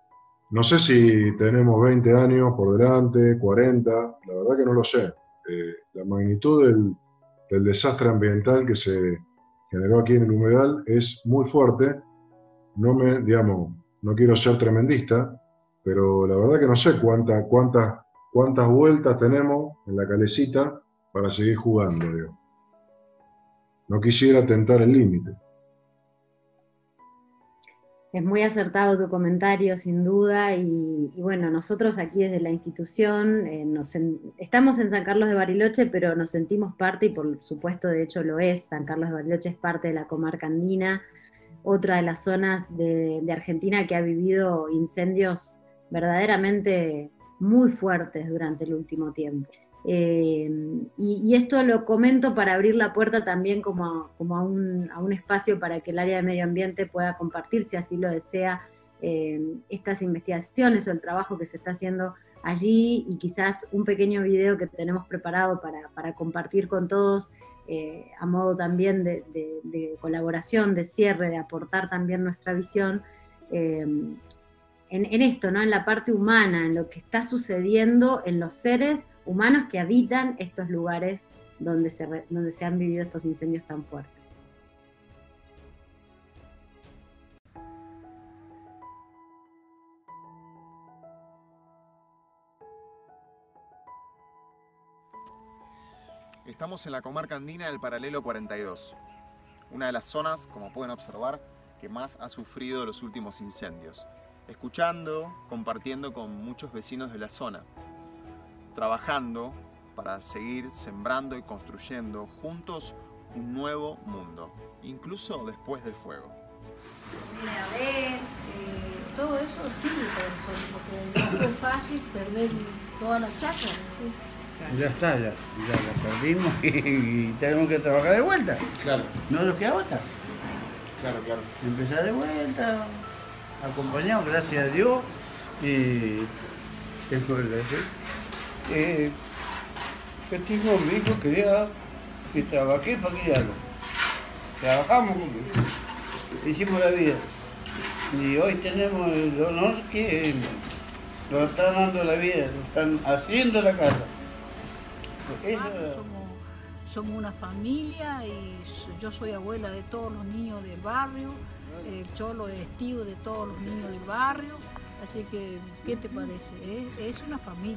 No sé si tenemos veinte años por delante, cuarenta, la verdad que no lo sé. Eh, la magnitud del, del desastre ambiental que se generó aquí en el humedal es muy fuerte. No me, digamos, no quiero ser tremendista, pero la verdad que no sé cuánta, cuántas, cuántas vueltas tenemos en la calecita para seguir jugando, digo. No quisiera tentar el límite. Es muy acertado tu comentario, sin duda, y, y bueno, nosotros aquí desde la institución eh, nos en- estamos en San Carlos de Bariloche, pero nos sentimos parte, y por supuesto, de hecho lo es. San Carlos de Bariloche es parte de la comarca andina, otra de las zonas de, de Argentina que ha vivido incendios verdaderamente muy fuertes durante el último tiempo. Eh, y, y esto lo comento para abrir la puerta también como, a, como a, un, a un espacio para que el área de medio ambiente pueda compartir, si así lo desea, eh, estas investigaciones o el trabajo que se está haciendo allí, y quizás un pequeño video que tenemos preparado para, para compartir con todos, eh, a modo también de, de, de colaboración, de cierre, de aportar también nuestra visión. Eh, en, en, esto, ¿no? En la parte humana, en lo que está sucediendo en los seres humanos que habitan estos lugares donde se, donde se han vivido estos incendios tan fuertes. Estamos en la comarca andina del paralelo cuarenta y dos, una de las zonas, como pueden observar, que más ha sufrido los últimos incendios. Escuchando, compartiendo con muchos vecinos de la zona, trabajando para seguir sembrando y construyendo juntos un nuevo mundo, incluso después del fuego. Mira, a ver, eh, todo eso sí, porque no fue fácil perder toda la chacra. ¿Sí? Ya está, ya, ya la perdimos y, y tenemos que trabajar de vuelta. Claro. No nos queda otra. Claro, claro. Empezar de vuelta, acompañado, gracias a Dios. Y eso es decir. Eh, que tengo mi hijo quería que trabajé para criarlo. Trabajamos, hicimos la vida. Y hoy tenemos el honor que nos están dando la vida, nos están haciendo la casa. Eso... somos, somos una familia y yo soy abuela de todos los niños del barrio, eh, Cholo es tío de todos los niños del barrio, así que, ¿qué te parece? Es, es una familia.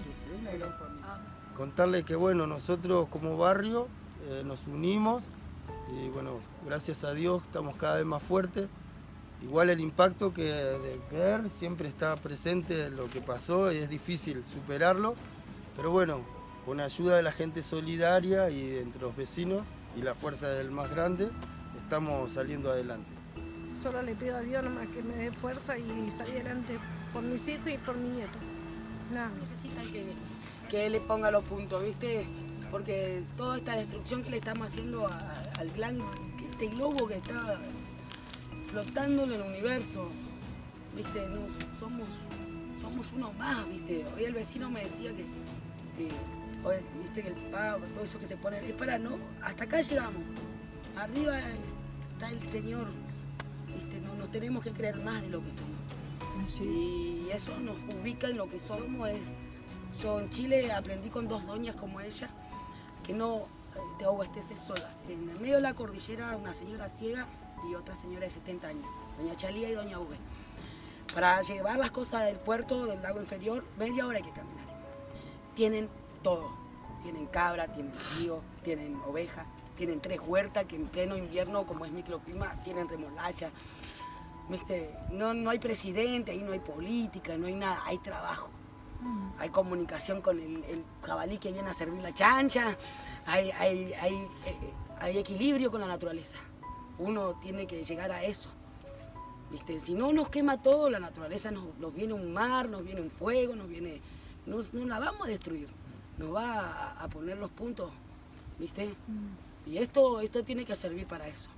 Contarle que bueno, nosotros como barrio eh, nos unimos y bueno, gracias a Dios estamos cada vez más fuertes. Igual el impacto que de ver siempre está presente lo que pasó y es difícil superarlo, pero bueno, con ayuda de la gente solidaria y entre los vecinos y la fuerza del más grande, estamos saliendo adelante. Solo le pido a Dios nomás que me dé fuerza y salir adelante por mis hijos y por mi nieto. Nada. Necesitan que, que él le ponga los puntos, ¿viste? Porque toda esta destrucción que le estamos haciendo a, al gran, este globo que está flotando en el universo, ¿viste? Nos, somos, somos unos más, ¿viste? Hoy el vecino me decía que, que hoy, ¿viste? Que el pavo, todo eso que se pone, es para no, hasta acá llegamos. Arriba está el Señor, ¿viste? No, nos tenemos que creer más de lo que somos. Sí. Y eso nos ubica en lo que somos. Es, yo en Chile aprendí con dos doñas como ella, que no te abasteces sola. En el medio de la cordillera, una señora ciega y otra señora de setenta años, doña Chalía y doña Uve. Para llevar las cosas del puerto del lago inferior, media hora hay que caminar. Tienen todo. Tienen cabra, tienen chío, tienen oveja, tienen tres huertas que en pleno invierno, como es microclima, tienen remolacha. ¿Viste? No, no hay presidente, ahí no hay política, no hay nada, hay trabajo. Hay comunicación con el, el jabalí que viene a servir la chancha, hay, hay, hay, eh, hay equilibrio con la naturaleza. Uno tiene que llegar a eso. ¿Viste? Si no nos quema todo, la naturaleza nos, nos viene un mar, nos viene un fuego, nos viene, nos, nos la vamos a destruir, nos va a, a poner los puntos, ¿viste? Mm. Y esto, esto tiene que servir para eso.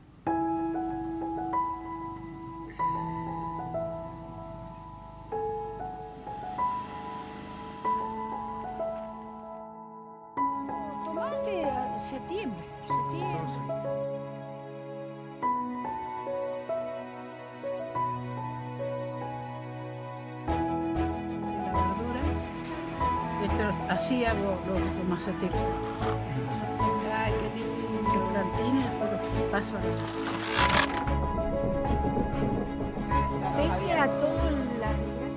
Tomate a septiembre, septiembre. así hago los, los maceteros. Ay, qué lindo. Los plantines, después los paso a la... Pese a todo la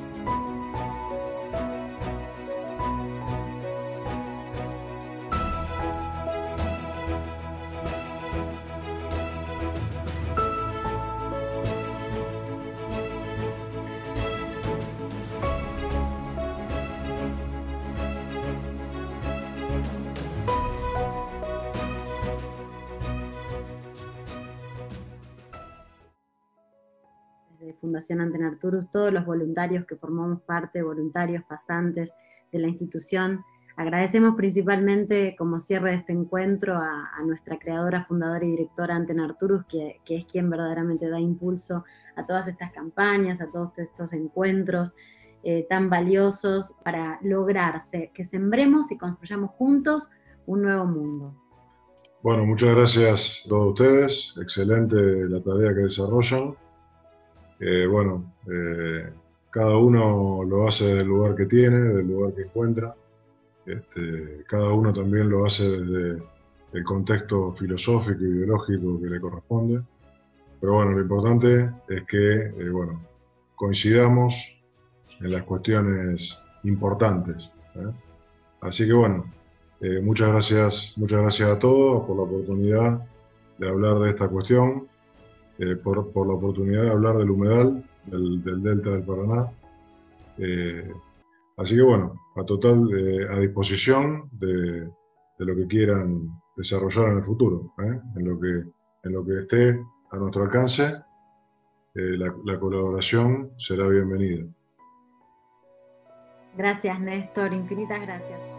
de Fundación Anten Arturus, todos los voluntarios que formamos parte, voluntarios, pasantes de la institución. Agradecemos principalmente, como cierre de este encuentro, a, a nuestra creadora, fundadora y directora Anten Arturus, que, que es quien verdaderamente da impulso a todas estas campañas, a todos estos encuentros eh, tan valiosos para lograrse, que sembremos y construyamos juntos un nuevo mundo. Bueno, muchas gracias a todos ustedes, excelente la tarea que desarrollan. Eh, bueno, eh, cada uno lo hace del lugar que tiene, del lugar que encuentra. Este, cada uno también lo hace desde el contexto filosófico e ideológico que le corresponde. Pero bueno, lo importante es que eh, bueno, coincidamos en las cuestiones importantes, ¿eh? Así que bueno, eh, muchas gracias, muchas gracias a todos por la oportunidad de hablar de esta cuestión. Eh, por, por la oportunidad de hablar del humedal, del, del Delta del Paraná. Eh, así que bueno, a total eh, a disposición de, de lo que quieran desarrollar en el futuro, ¿eh? en, lo que, en lo que esté a nuestro alcance, eh, la, la colaboración será bienvenida. Gracias, Néstor, infinitas gracias.